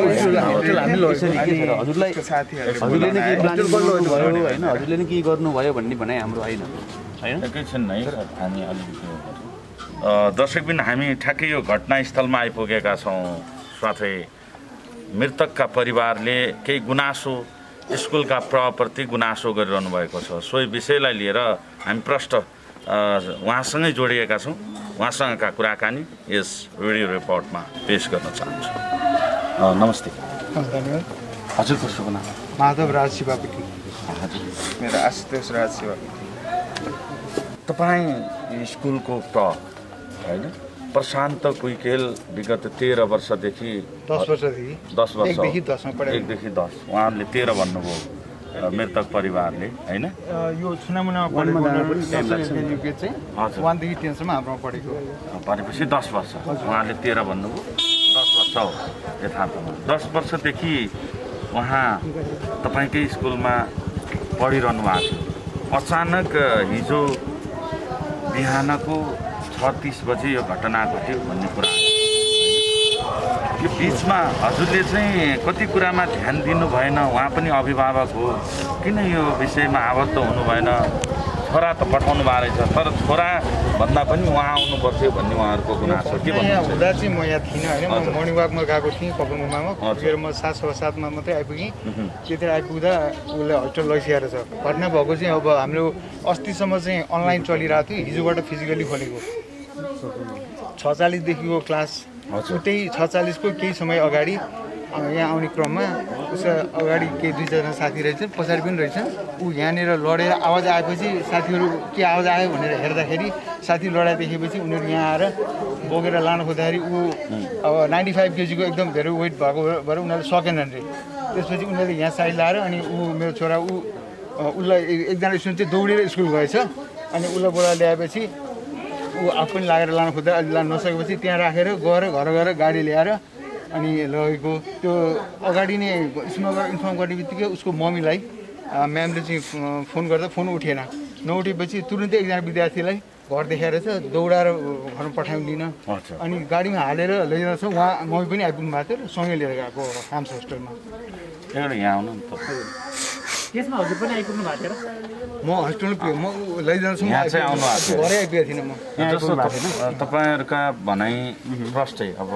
हजुरलाई हजुरले नै केही प्लानिङ गर्नुभयो होइन हजुरले नै केही गर्नुभयो भन्ने भनाइ हाम्रो होइन होइन एकैछिन है हामी अलिकति दर्शकबिन हामी ठ्याक्कै यो घटनास्थलमा आइपुगेका छौँ साथै मृतकका परिवारले केही गुनासो स्कुलका प्रप्रति गुनासो गरिरहनु भएको छ सोही विषयलाई लिएर हामी प्रष्ट उहाँसँगै जोडिएका छौँ उहाँसँगका कुराकानी यस भिडियो रिपोर्टमा पेश गर्न चाहन्छु नमस्ते धन्यवाद हजुरको शुभ नाम माधव राज शिवापट्टि मेरो आशुतोष राज शिवापट्टि तपाईँ स्कुलको प्र होइन प्रशान्त कुइकेल विगत तेह्र वर्षदेखि दस वर्षदेखि दस वर्ष एकदेखि दसमा पढेको एकदेखि दस उहाँहरूले तेह्र भन्नुभयो मृतक परिवारले होइन यो छुनामुनामा पढेको चाहिँ वानदेखि टेनसम्म हाम्रोमा पढेको भनेपछि दस वर्ष उहाँले तेह्र भन्नुभयो दस वर्ष हो यथार्थमा दस वर्षदेखि उहाँ तपाईँकै स्कुलमा पढिरहनु भएको थियो अचानक हिजो बिहानको छ तिस बजे यो घटना घट्यो भन्ने कुरा यो बिचमा हजुरले चाहिँ कति कुरामा ध्यान दिनु भएन उहाँ पनि अभिभावक हो किन यो विषयमा आबद्ध हुनु भएन छोरा त पठाउनु भएको रहेछ तर छोरा भन्दा पनि उहाँ आउनु पर्थ्यो भन्ने उहाँहरूको गुनासो के भन्नु हुँदा चाहिँ म यहाँ थिइनँ होइन म मर्निङ वाकमा गएको थिएँ कपलमुमामा पुगेर म सात सवा सातमा मात्रै आइपुगेँ त्यतिर आइपुग्दा उसले हस्टेल लैसिएर छ घटना भएको चाहिँ अब हाम्रो अस्तिसम्म चाहिँ अनलाइन चलिरहेको थियो हिजोबाट फिजिकली खोलेको छ चालिसदेखिको क्लास उतै छ चालिसको केही समय अगाडि यहाँ आउने क्रममा उसको अगाडि केही दुईजना साथी रहेछन् पछाडि पनि रहेछन् ऊ यहाँनिर लडेर आवाज आएपछि साथीहरू के आवाज आयो भनेर हेर्दाखेरि साथी लडाइँ देखेपछि उनीहरू यहाँ आएर बोकेर लानु खोज्दाखेरि ऊ अब नाइन्टी फाइभ केजीको एकदम धेरै वेट भएको भएर उनीहरूले सकेनन् रे त्यसपछि उनीहरूले यहाँ साइड लाएर अनि ऊ मेरो छोरा ऊ उसलाई एकजना स्टुडेन्ट चाहिँ दौडेर स्कुल गएछ अनि उसलाई बोला ल्याएपछि ऊ आफू पनि लागेर लानु खोज्दा अहिले लानु नसकेपछि त्यहाँ राखेर गएर घर गएर गाडी ल्याएर अनि लगेको त्यो अगाडि नै स्कुलमा गएर इन्फर्म गर्ने बित्तिकै उसको मम्मीलाई म्यामले चाहिँ फोन गर्दा फोन उठेन नउठेपछि तुरुन्तै एकजना विद्यार्थीलाई घर देखाएर चाहिँ दौडाएर घरमा पठाउँदिन अनि गाडीमा हालेर लैजानु छ उहाँ मम्मी पनि आइपुग्नु भएको थियो सँगै लिएर गएको काम्स होस्टेलमा यहाँ आउनु नि त त्यसमा हजुर पनि आइपुग्नु भएको थियो म होस्टेल म लैजान्छु यहाँ चाहिँ आउनु भएको थियो घरै आइपुगेको थिइनँ म तपाईँहरूका भनाइ प्रष्टै अब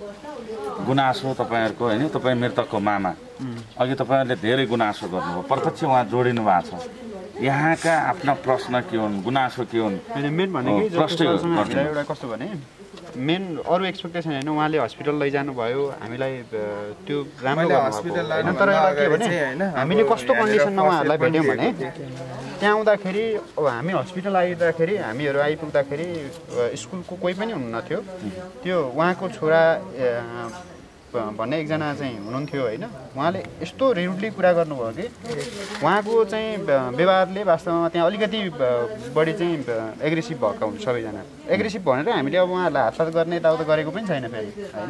गुनासो तपाईँहरूको होइन तपाईँ मृतकको मामा अघि तपाईँहरूले धेरै गुनासो गर्नुभयो प्रत्यक्ष उहाँ जोडिनु भएको छ यहाँका आफ्ना प्रश्न के हुन् गुनासो के हुन् मेन भनेको एउटा कस्तो भने मेन अरू एक्सपेक्टेसन होइन उहाँले हस्पिटल लैजानु भयो हामीलाई त्यो राम्रो होइन तर एउटा के भने हामीले कस्तो कन्डिसनमा उहाँहरूलाई भेट्यौँ भने त्यहाँ आउँदाखेरि अब हामी हस्पिटल आइँदाखेरि हामीहरू आइपुग्दाखेरि स्कुलको कोही पनि हुनुहुन्थ्यो त्यो उहाँको छोरा भन्ने एकजना चाहिँ हुनुहुन्थ्यो होइन उहाँले यस्तो रिरुडली कुरा गर्नुभयो कि उहाँको चाहिँ व्यवहारले वास्तवमा त्यहाँ अलिकति बढी चाहिँ एग्रेसिभ भएका हुन् सबैजना एग्रेसिभ भनेर हामीले अब उहाँहरूलाई हातपात गर्ने यताउता गरेको पनि छैन फेरि होइन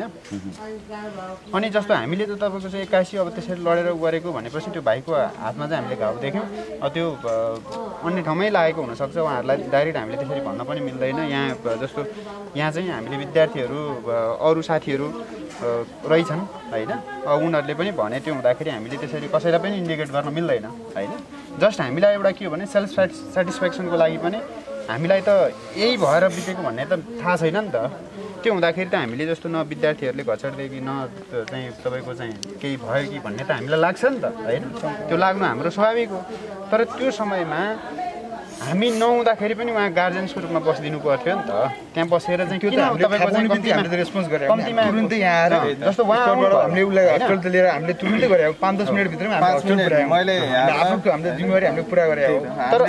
अनि जस्तो हामीले त तपाईँको चाहिँ एक्कासी अब त्यसरी लडेर गरेको भनेपछि त्यो भाइको हातमा चाहिँ हामीले घाउ देख्यौँ त्यो अन्य ठाउँमै लागेको हुनसक्छ उहाँहरूलाई डाइरेक्ट हामीले त्यसरी भन्न पनि मिल्दैन यहाँ जस्तो यहाँ चाहिँ हामीले विद्यार्थीहरू अरू साथीहरू रहेछन् होइन उनीहरूले पनि भने त्यो हुँदाखेरि हामीले त्यसरी कसैलाई पनि इन्डिकेट गर्न मिल्दैन होइन जस्ट हामीलाई एउटा के हो भने सेल्फ सेटिस्फ्याक्सनको लागि पनि हामीलाई त यही भएर बितेको भन्ने त थाहा छैन नि त त्यो हुँदाखेरि त हामीले जस्तो न विद्यार्थीहरूले घचड्दै कि न चाहिँ तपाईँको चाहिँ केही भयो कि भन्ने त हामीलाई लाग्छ नि त होइन त्यो लाग्नु हाम्रो स्वाभाविक हो तर त्यो समयमा हामी नहुँदाखेरि पनि उहाँ गार्जेन्सको रूपमा बसिदिनु पर्थ्यो नि त त्यहाँ बसेर चाहिँ किन तपाईँको चाहिँ कम्तीमा रेस्पोन्स गरेर कम्तीमा तुरुन्तै यहाँ आएर जस्तो उहाँबाट हामीले उसलाई हस्पिटल त लिएर हामीले तुरुन्तै गरेको पाँच दस मिनटभित्रमा हामीले हस्पिटल पुऱ्यायौँ मैले आफ्नो हामीले जिम्मेवारी हामीले पुरा गरेको तर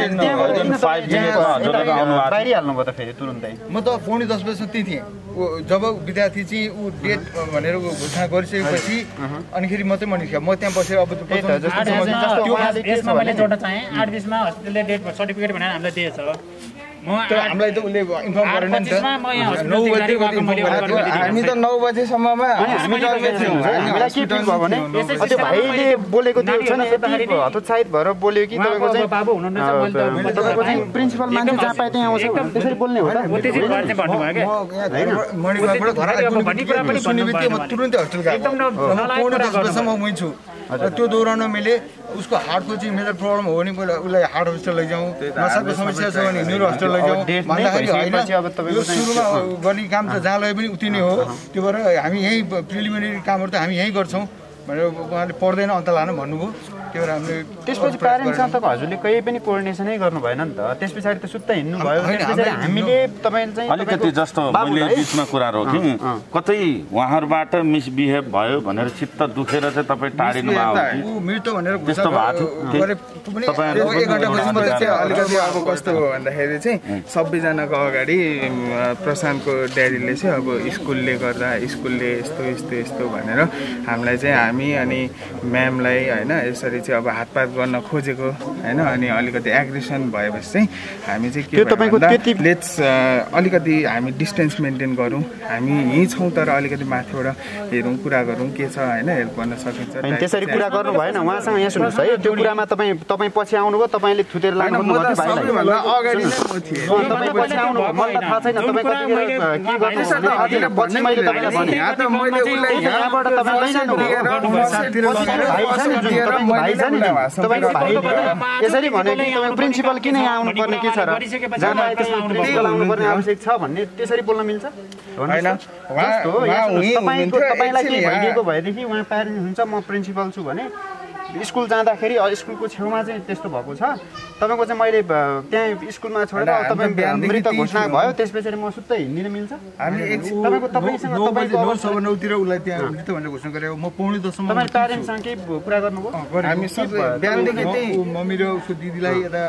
बाहिरिहाल्नु भयो त फेरि तुरुन्तै म त पौने दस बजीसम्म त्यही थिएँ जब विद्यार्थी चाहिँ ऊ डेट भनेर घोषणा गरिसकेपछि अनिखेरि मात्रै म निस्क्यो म त्यहाँ बसेर अब यसमा मैले जोड्न चाहेँ आठ बिसमा हस्पिटलले डेट सर्टिफिकेट भनेर हामीलाई दिएछ हामीलाई त उसले इन्फर्म गरेन नि त हामी त नौ बजेसम्ममा हामीलाई के फिल भयो भने त्यो भाइले बोलेको त्यो छ नि यति हतोत्साहित भएर बोल्यो कि तपाईँको चाहिँ बाबु हुनुहुन्न तपाईँको चाहिँ प्रिन्सिपल मान्छे जहाँ पाए त्यहाँ आउँछ त्यसरी बोल्ने हो त मणिबाबाट घर आइपुग्नु सुनेबित्तिकै म तुरुन्तै हस्पिटल गएको पौने दस बजीसम्म मै छु त्यो दौरानमा मैले उसको हार्टको चाहिँ मेजर प्रब्लम हो भने पहिला उसलाई हार्ट हस्पिटल लैजाउँ नसाको समस्या छ भने न्युरो हस्पिटल लैजाउँ भन्दाखेरि होइन यो सुरुमा गर्ने काम त जहाँ लगे पनि उति नै हो त्यो भएर हामी यहीँ प्रिलिमिनेरी कामहरू त हामी यहीँ गर्छौँ भनेर उहाँले पर्दैन अन्त लानु भन्नुभयो त्यो भएर हामीले त्यसपछि प्यारेन्ट्ससँग त हजुरले कहीँ पनि कोअर्डिनेसनै गर्नु भएन नि त त्यस पछाडि त सुत्ता हिँड्नु भयो त्यसपछि हामीले तपाईँले चाहिँ अलिकति जस्तो मैले बिचमा कुरा रोकेँ कतै उहाँहरूबाट मिसबिहेभ भयो भनेर चित्त दुखेर चाहिँ तपाईँ टाढिनु भयो मृत भनेर त्यस्तो भएको थियो अलिकति अब कस्तो हो भन्दाखेरि चाहिँ सबैजनाको अगाडि प्रशान्तको ड्याडीले चाहिँ अब स्कुलले गर्दा स्कुलले यस्तो यस्तो यस्तो भनेर हामीलाई चाहिँ हामी अनि म्यामलाई होइन यसरी चाहिँ अब हातपात गर्न खोजेको होइन अनि अलिकति एग्रेसन भएपछि चाहिँ हामी चाहिँ के भन्दा लेट्स अलिकति हामी डिस्टेन्स मेन्टेन गरौँ हामी यहीँ छौँ तर अलिकति माथिबाट हेरौँ कुरा गरौँ के छ होइन हेल्प गर्न सकिन्छ त्यसरी कुरा गर्नु भएन उहाँसँग यहाँ सुन्नुहोस् है त्यो कुरामा तपाईँ तपाईँ पछि आउनुभयो तपाईँले थुतेर लानु अगाडि नै म थिएँ तपाईँ पछि आउनुभयो मलाई त थाहा छैन तपाईँ कतिखेर के गर्नु मैले तपाईँलाई भने यहाँ त मैले उसलाई यहाँबाट यसरी भन्यो कि तपाईँ प्रिन्सिपल किन यहाँ आउनुपर्ने के छ र जहाँ त्यसमा प्रिन्सिपल आउनुपर्ने आवश्यक छ भन्ने त्यसरी बोल्न मिल्छ तपाईँको तपाईँलाई के भइदिएको भएदेखि उहाँ प्यारेन्ट हुन्छ म प्रिन्सिपल छु भने स्कुल जाँदाखेरि स्कुलको छेउमा चाहिँ त्यस्तो भएको छ तपाईँको चाहिँ मैले त्यहाँ स्कुलमा छोडेर तपाईँ मृत घोषणा भयो त्यस पछाडि म सुत्तै हिँड्दिन मिल्छ तपाईँको तपाईँसँग नौ सवा नौतिर उसलाई त्यहाँ मृत भनेर घोषणा गरेको म पौने दससम्म तपाईँ प्यारेन्ट्ससँग केही कुरा गर्नुभयो हामी सबै बिहानदेखि त्यही मम्मी र उसको दिदीलाई यता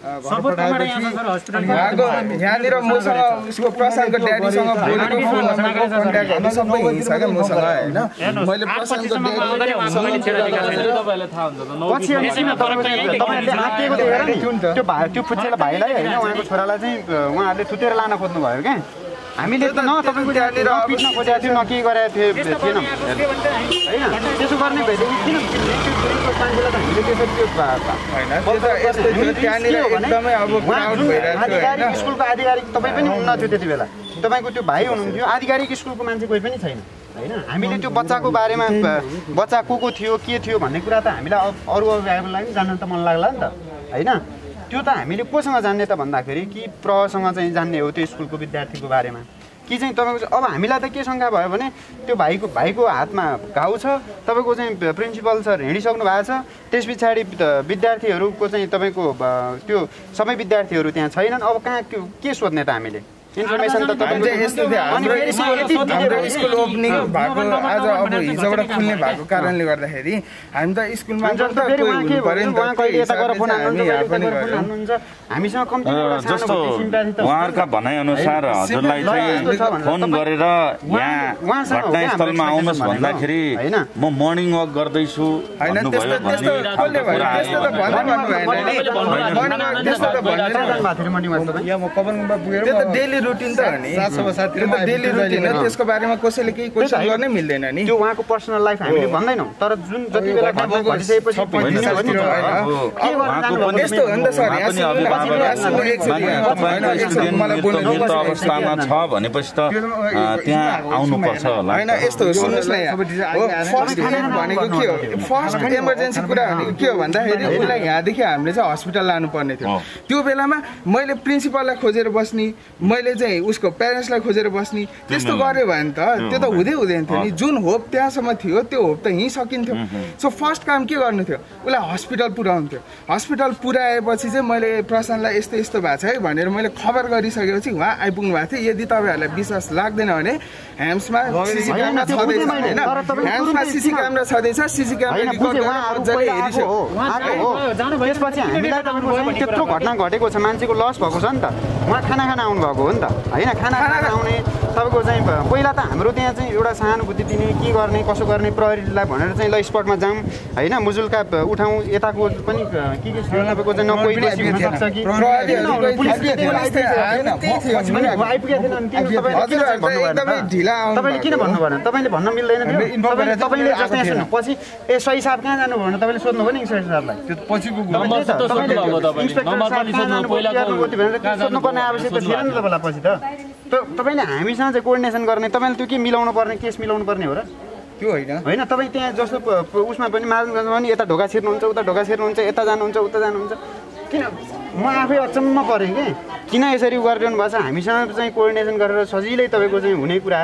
यहाँनिर मसँग उसको प्रशान्तको ड्याडीसँग बोलेको फोन नम्बरको कन्ट्याक्टहरू सबै छ क्या मसँग होइन मैले प्रशान्तको ड्याडी पछि तपाईँहरूले आँटिएको देखेर नि त्यो भाइ त्यो फुच्चेला भाइलाई होइन उहाँको छोरालाई चाहिँ उहाँहरूले थुतेर लान खोज्नु भयो क्या हामीले त न तपाईँको त्यहाँनिर पिट्न खोजेको थियो न के गरेको थियो थिएन होइन त्यसो गर्ने भएदेखि किन मान्छेलाई त हामीले त्यसरी त्यो आधिकारिक स्कुलको आधिकारिक तपाईँ पनि हुनुहुन्न थियो त्यति बेला तपाईँको त्यो भाइ हुनुहुन्थ्यो आधिकारिक स्कुलको मान्छे कोही पनि छैन होइन हामीले त्यो बच्चाको बारेमा बच्चा को को थियो के थियो भन्ने कुरा त हामीलाई अरू अभिभावकलाई पनि जान्न त मन लाग्ला नि त होइन त्यो त हामीले कोसँग जान्ने त भन्दाखेरि कि प्रसँग चाहिँ जान्ने हो त्यो स्कुलको विद्यार्थीको बारेमा कि चाहिँ तपाईँको अब हामीलाई त के शङ्का भयो भने त्यो भाइको भाइको हातमा घाउ छ तपाईँको चाहिँ प्रिन्सिपल सर हिँडिसक्नु भएको छ त्यस पछाडि विद्यार्थीहरूको चाहिँ तपाईँको त्यो सबै विद्यार्थीहरू त्यहाँ छैनन् अब कहाँ के सोध्ने त हामीले इन्फर्मेसन त हाम्रो स्कुल ओपनिङ भएको आज अब हिजोबाट खुल्ने भएको कारणले गर्दाखेरि हामी त स्कुलमा जस्तो उहाँहरूका भनाइअनुसार हजुरलाई चाहिँ फोन गरेर यहाँ घटनास्थलमा आउनुहोस् भन्दाखेरि म मर्निङ वक गर्दैछु डेली रुटिन त हो नि डेली रुटिन हो त्यसको बारेमा कसैले केही क्वेसन गर्नै मिल्दैन नि त्यो उहाँको पर्सनल लाइफ हामीले भन्दैनौँ तर जुन जति बेला घटिसकेपछि यस्तो हो नि त सर अवस्थामा छ भनेपछि त त्यहाँ आउनुपर्छ होला होइन यस्तो हो सुन्नुहोस् न यहाँ फर्स्ट एड भनेको के हो फर्स्ट इमर्जेन्सी कुरा भनेको के हो भन्दाखेरि उसलाई यहाँदेखि हामीले चाहिँ हस्पिटल लानुपर्ने थियो त्यो बेलामा मैले प्रिन्सिपललाई खोजेर बस्ने मैले चाहिँ उसको प्यारेन्ट्सलाई खोजेर बस्ने त्यस्तो गऱ्यो भने त त्यो त हुँदै हुँदैन थियो नि जुन होप त्यहाँसम्म थियो त्यो होप त यहीँ सकिन्थ्यो सो फर्स्ट काम के गर्नु थियो उसलाई हस्पिटल पुर्याउनु थियो हस्पिटल पुर्याएपछि चाहिँ मैले प्रशान्तलाई यस्तो यस्तो भएको छ है भनेर मैले खबर गरिसकेपछि उहाँ आइपुग्नु भएको थियो यदि तपाईँहरूलाई विश्वास लाग्दैन भने ह्याम्समा सिसी क्यामेरा छँदैछ होइन ह्याम्समा सिसी क्यामेरा छँदैछ सिसी क्यामेरा त्यसपछि हामीलाई तपाईँको त्यत्रो घटना घटेको छ मान्छेको लस भएको छ नि त उहाँ खाना खाना आउनु भएको हो नि त होइन खाना खाना आउने तपाईँको चाहिँ पहिला त हाम्रो त्यहाँ चाहिँ एउटा सहानुभूति दिने के गर्ने कसो गर्ने प्रहरीलाई भनेर चाहिँ ल स्पटमा जाउँ होइन मुजुल्का उठाउँ यताको पनि के के छ तपाईँको चाहिँ न कोही बेसी हुनसक्छ कि तपाईँले किन भन्नु भएन तपाईँले भन्न मिल्दैन तपाईँले जस्तै सुन्नु पछि ए सही साहब कहाँ जानु भने तपाईँले सोध्नु भयो नि सही साहबलाई त्यो पछिको सोध्नुपर्ने आवश्यकता थिएन नि तपाईँलाई पछि त तपाईँले हामीसँग चाहिँ कोअर्डिनेसन गर्ने तपाईँले त्यो के मिलाउनु पर्ने केस मिलाउनु पर्ने हो र त्यो होइन होइन तपाईँ त्यहाँ जस्तो उसमा पनि मारुगञ्जमा पनि यता ढोका छिर्नुहुन्छ उता ढोका छिर्नुहुन्छ यता जानुहुन्छ उता जानुहुन्छ किन म आफै अचम्म परेँ कि किन यसरी गरिरहनु भएको छ हामीसँग चाहिँ कोअर्डिनेसन गरेर सजिलै तपाईँको चाहिँ हुने कुरा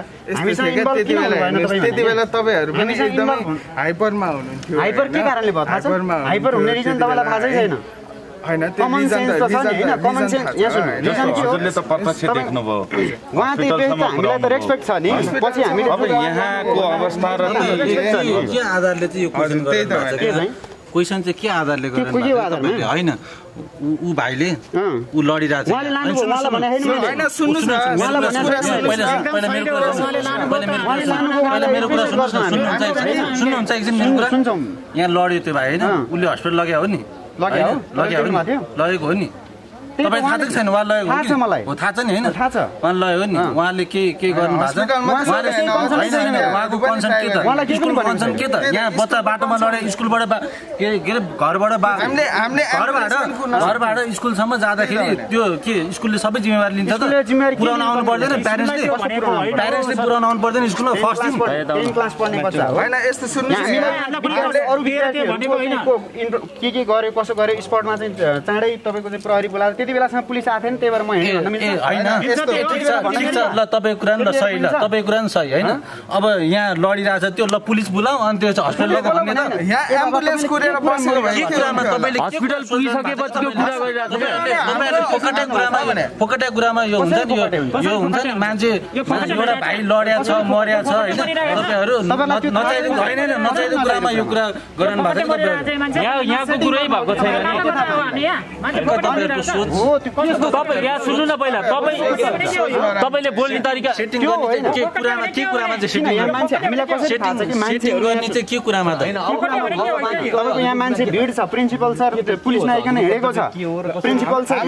त्यति बेला तपाईँहरू पनि एकदमै हाइपरमा हुनुहुन्थ्यो हाइपर के कारणले भयो थाहा छ हाइपर हुने रिजन तपाईँलाई थाहा चाहिँ छैन हैन त्यो कमन सेन्स त छ नि हैन कमन सेन्स यहाँ सुन्नु रिजन के हो हजुरले त प्रत्यक्ष देख्नुभयो उहाँ त्यही त हामीलाई त रेस्पेक्ट छ नि पछि हामीले अब यहाँको अवस्था र के आधारले चाहिँ यो क्वेशन गर्नु क्वेशन चाहिँ के आधारले गर्नु हैन उ भाइले उ लडिरहेछ उहाँले लानु उहाँलाई भने हैन सुन्नुस् न उहाँलाई भने पहिला पहिला मेरो कुरा पहिला मेरो कुरा सुन्नुहुन्छ सुन्नुहुन्छ एकछिन मेरो कुरा यहाँ लड्यो त्यो भाइ हैन उले हस्पिटल लग्यो हो नि लग्यो हो लग्यो हो नि लगेको हो नि तपाईँ थाहा छ छैन उहाँ लगेको थाहा छ मलाई हो थाहा छ नि हैन थाहा छ उहाँ लगेको नि उहाँले के के गर्नु भएको छ उहाँले उहाँको कन्सर्न के त स्कुलको कन्सर्न के त यहाँ बच्चा बाटोमा लडे स्कुलबाट के के अरे घरबाट बा हामीले हामीले घरबाट घरबाट स्कुलसम्म जाँदाखेरि त्यो के स्कुलले सबै जिम्मेवारी लिन्छ त पुराउन आउनु पर्दैन प्यारेन्ट्सले प्यारेन्ट्सले पुराउन आउनु पर्दैन स्कुलमा फर्स्ट दिन टेन क्लास पढ्ने बच्चा हो हैन यस्तो सुन्नुस् अरु विद्यार्थी भनेको हैन के के गर्यो कसो गर्यो स्पटमा चाहिँ चाँडै तपाईको चाहिँ प्रहरी बोलाएर त्यति बेलासम्म पुलिस आथे नि त्यही भएर म हेर्न मिल्छ हैन यस्तो ठिक छ ठिक छ ल तपाईको कुरा नि सही ल तपाईको कुरा नि सही हैन अब यहाँ लडिरहेछ त्यो ल पुलिस बोलाऊ अनि त्यो हस्पिटल लगेको भन्ने त यहाँ एम्बुलेन्स कुरेर बसेको के कुरामा तपाईले हस्पिटल पुगिसकेपछि त्यो कुरा गरिरहेछ तपाईहरुले फोकटे कुरामा फोकटे कुरामा यो हुन्छ नि यो हुन्छ नि मान्छे एउटा भाइ लड्या छ मर्या छ हैन तपाईहरु नचाहिँदै होइन हैन नचाहिँदै कुरामा यो कुरा गर्नु भएको छ तपाईहरु यहाँ यहाँको कुरै भएको छैन नि तपाईहरुको सोच तपाईँ यहाँ सुन्नु न पहिला तपाईँ तपाईँले बोल्ने तरिका सेटिङ गर्ने के कुरामा के कुरामा चाहिँ सेटिङ मान्छे हामीलाई कसरी थाहा छ कि सेटिङ गर्ने चाहिँ के कुरामा त तपाईँको यहाँ मान्छे भिड छ प्रिन्सिपल सर पुलिस नआइकन हिँडेको छ प्रिन्सिपल सर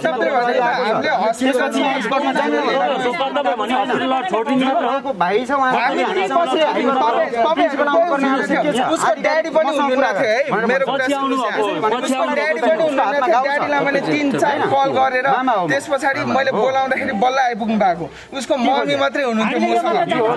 भाइ छ उसको ड्याडी पनि हुनुहुन्थ्यो है मेरो ड्याडीलाई मैले तिन चार कल गरेर त्यस पछाडि मैले बोलाउँदाखेरि बल्ल आइपुग्नु भएको उसको मम्मी मात्रै हुनुहुन्थ्यो मसँग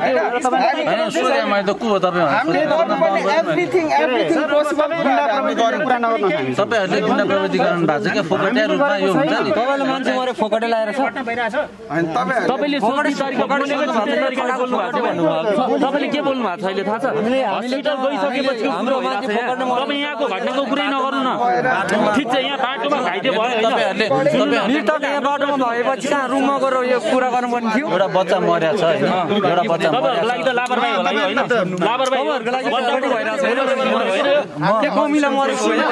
एभ्रिथिङ एभ्रिथिङ पोसिबल तपाईँहरूले गुन्डा प्रवृत्ति गर्नु भएको छ क्या फोकटिया रूपमा यो हुन्छ नि तपाईँले मान्छे मरे फोकटे लाएर छ तपाईँले सोच्ने तरिका बोलेको सोच्ने तरिकाले बोल्नु भएको थियो भन्नुभयो तपाईँले के बोल्नु भएको छ अहिले थाहा छ हस्पिटल गइसकेपछि हाम्रो मान्छे फोकट्न तपाईँ यहाँको घटनाको कुरै नगर्नु न ठिक छ यहाँ बाटोमा घाइते भयो तपाईँहरूले मृतक यहाँ बाटोमा भएपछि कहाँ रुममा गएर यो कुरा गर्नुपर्ने थियो एउटा बच्चा मरेको छ होइन एउटा बच्चा तपाईँहरूको लागि त लापरवाही होला यो होइन लापरवाहीहरूको लागि बच्चाको भइरहेको छ त्यो कमिला मरेको होइन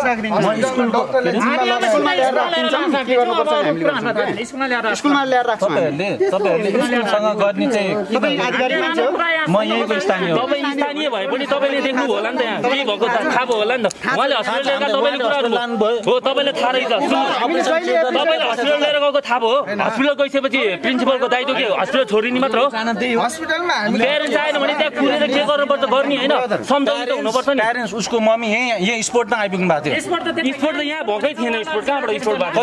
स्कुलमा ल्याएर राख्छ तपाईँहरूले तपाईँहरूले स्कुलसँग गर्ने चाहिँ म यहीँको स्थानीय हो तपाईँ स्थानीय भए पनि तपाईँले देख्नु होला नि त यहाँ के भएको थाहा भयो होला नि त उहाँले हस्पिटल लिएर तपाईँले कुराहरू हो तपाईँले थाहा रहेछ तपाईँले हस्पिटल लिएर गएको थाहा भयो हस्पिटल गइसकेपछि प्रिन्सिपलको दायित्व के हस्पिटल छोडिने मात्र हो हस्पिटलमा प्यारेन्ट्स आएन भने त्यहाँ कुरेर के गर्नुपर्छ गर्ने होइन सम्झाउने त हुनुपर्छ नि प्यारेन्ट्स उसको मम्मी यहीँ यहीँ स्पोर्टमा आइपुग्नु भएको थियो स्पोर्ट त यहाँ भएकै थिएन स्पोर्ट कहाँबाट स्पोर्ट भएको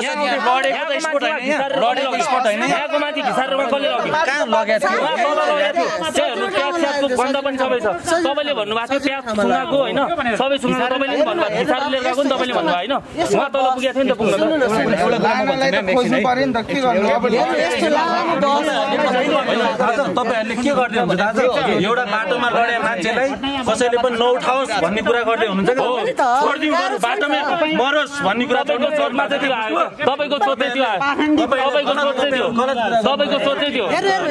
लडेको स्पोर्ट होइन यहाँको माथि घिसारेर कसले लग्यो कहाँ लगेको थियो भन्दा पनि सबै छ तपाईँले भन्नुभएको थियो प्याज सुँगाको होइन सबै सुँगाको तपाईँले पनि भन्नुभएको घिसारेर लिएर गएको नि तपाईँले भन्नुभयो होइन उहाँ तल पुगेको थियो नि त पुग्नु तपाईँहरूले के गर्दै हुनुहुन्छ दाजु एउटा बाटोमा लडे मान्छेलाई कसैले पनि नउठाओस् भन्ने कुरा गर्दै हुनुहुन्छ बाटोमा मरोस् भन्ने कुरा तपाईँको सोचमा चाहिँ त्यो आयो तपाईँको सोचै त्यो आयो तपाईँको सोचै थियो तपाईँको सोचै थियो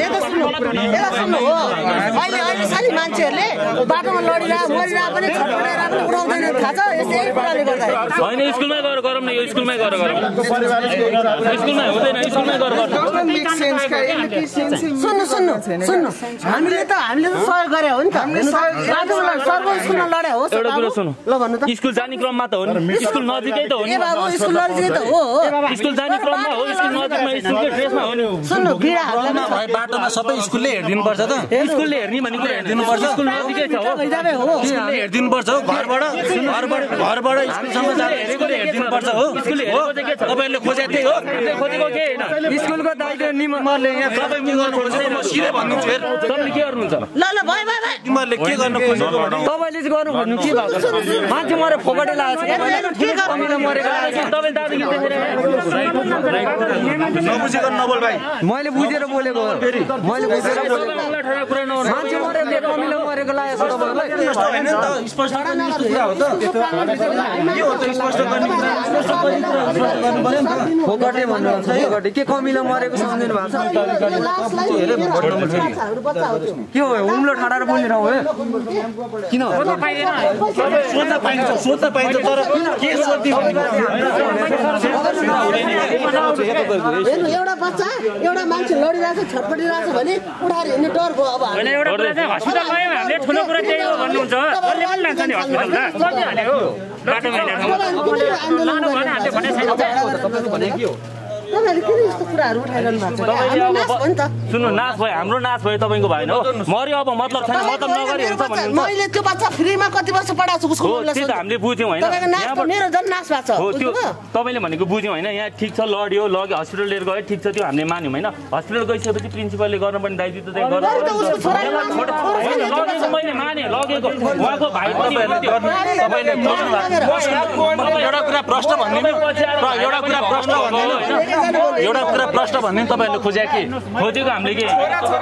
मान्छेहरूले बाटोमा लडिरहेको मरिरहेको पनि छटपटाइरहेको पनि उठाउँदैन थाहा छ यस्तै कुराले गर्दा होइन स्कुलमै गएर गरौँ न यो स्कुलमै गएर गरौँ स्कुलमै हुँदैन स्कुलमै गएर गरौँ सुन्नु सुन्नु सुन्नु हामीले त हामीले त सहयोग गरे हो नि त बाटोमा सरको स्कुलमा लडे हो एउटा कुरा सुन्नु ल भन्नु त स्कुल जाने क्रममा त हो नि स्कुल नजिकै त हो नि ए बाबु स्कुल नजिकै त हो स्कुल जाने क्रममा हो स्कुल नजिकमा स्कुलको ड्रेसमा हो नि सुन्नु भिडा भए बाटोमा सबै स्कुलले हेरिदिनु पर्छ त स्कुलले हेर्ने भन्ने कुरा हेरिदिनु पर्छ स्कुल नजिकै छ हो स्कुलले हेरिदिनु पर्छ हो घरबाट घरबाट घरबाट स्कुलसम्म जाने स्कुलले हेरिदिनु पर्छ हो स्कुलले हेरेको चाहिँ के छ तपाईँहरूले खोजेको त्यही हो खोजेको के होइन स्कुलको दायित्व निमले यहाँ सबै मिल्नु खोज्छ म सिधै भन्नुहुन्छ फेरि तपाईँले के गर्नुहुन्छ ल ल भयो भयो तिमीहरूले के गर्नु खोजेको तपाईँले चाहिँ गर्नु भन्नु के भएको मान्छे मरे फोकटे लागेको छ कमिलो मरेको तपाईँ दादागिरी देखेर नबुझेको नबोल भाइ मैले बुझेर बोलेको हो मैले बुझेर बोलेको कुरा नगर्नु मान्छे मरेको कमिलो मरेको लागेको छ तपाईँहरूलाई होइन त स्पष्ट गर्ने यस्तो कुरा हो त के हो त स्पष्ट गर्ने कुरा स्पष्ट गर्ने कुरा गर्नु पर्यो नि त फोकटे भन्नुहुन्छ फोकटे के कमिलो मरेको सम्झिनु भएको छ के हो उम्लो ठाडाएर बोल्ने ठाउँ हो किन सोध्न पाइन्छ सोध्न पाइन्छ तर के सोध्ने एउटा बच्चा एउटा मान्छे लडिरहेको छ छटपटिरहेको छ भने उठाएर हिँड्ने डर भयो अब होइन एउटा कुरा चाहिँ हस्पिटल गयौँ हामीले ठुलो कुरा त्यही हो भन्नुहुन्छ कसले पनि लान्छ नि हस्पिटल त चलिहाल्यो बाटोमा लानु भएन हामीले भने छैन तपाईँहरूले किन यस्तो कुराहरू उठाइरहनु भएको छ सुन्नु नाश भयो हाम्रो नाश भयो तपाईँको भएन हो मर्यो अब मतलब छैन मतलब नगरी हुन्छ भन्नुहुन्छ मैले त्यो बच्चा फ्रीमा कति वर्ष पढाएको छु हो त्यो त हामीले बुझ्यौँ होइन मेरो जन नाश भएको छ हो त्यो तपाईँले भनेको बुझ्यौँ होइन यहाँ ठिक छ लड्यो लग्यो हस्पिटल लिएर गयो ठिक छ त्यो हामीले मान्यौँ होइन हस्पिटल गइसकेपछि प्रिन्सिपलले गर्नुपर्ने दायित्व त लगेको मैले माने लगेको उहाँको भाइ पनि एउटा कुरा प्रश्न भन्दिनँ एउटा कुरा प्रश्न भन्दिनँ एउटा कुरा प्रश्न भन्ने तपाईँहरूले खोजे के खोजेको हामीले के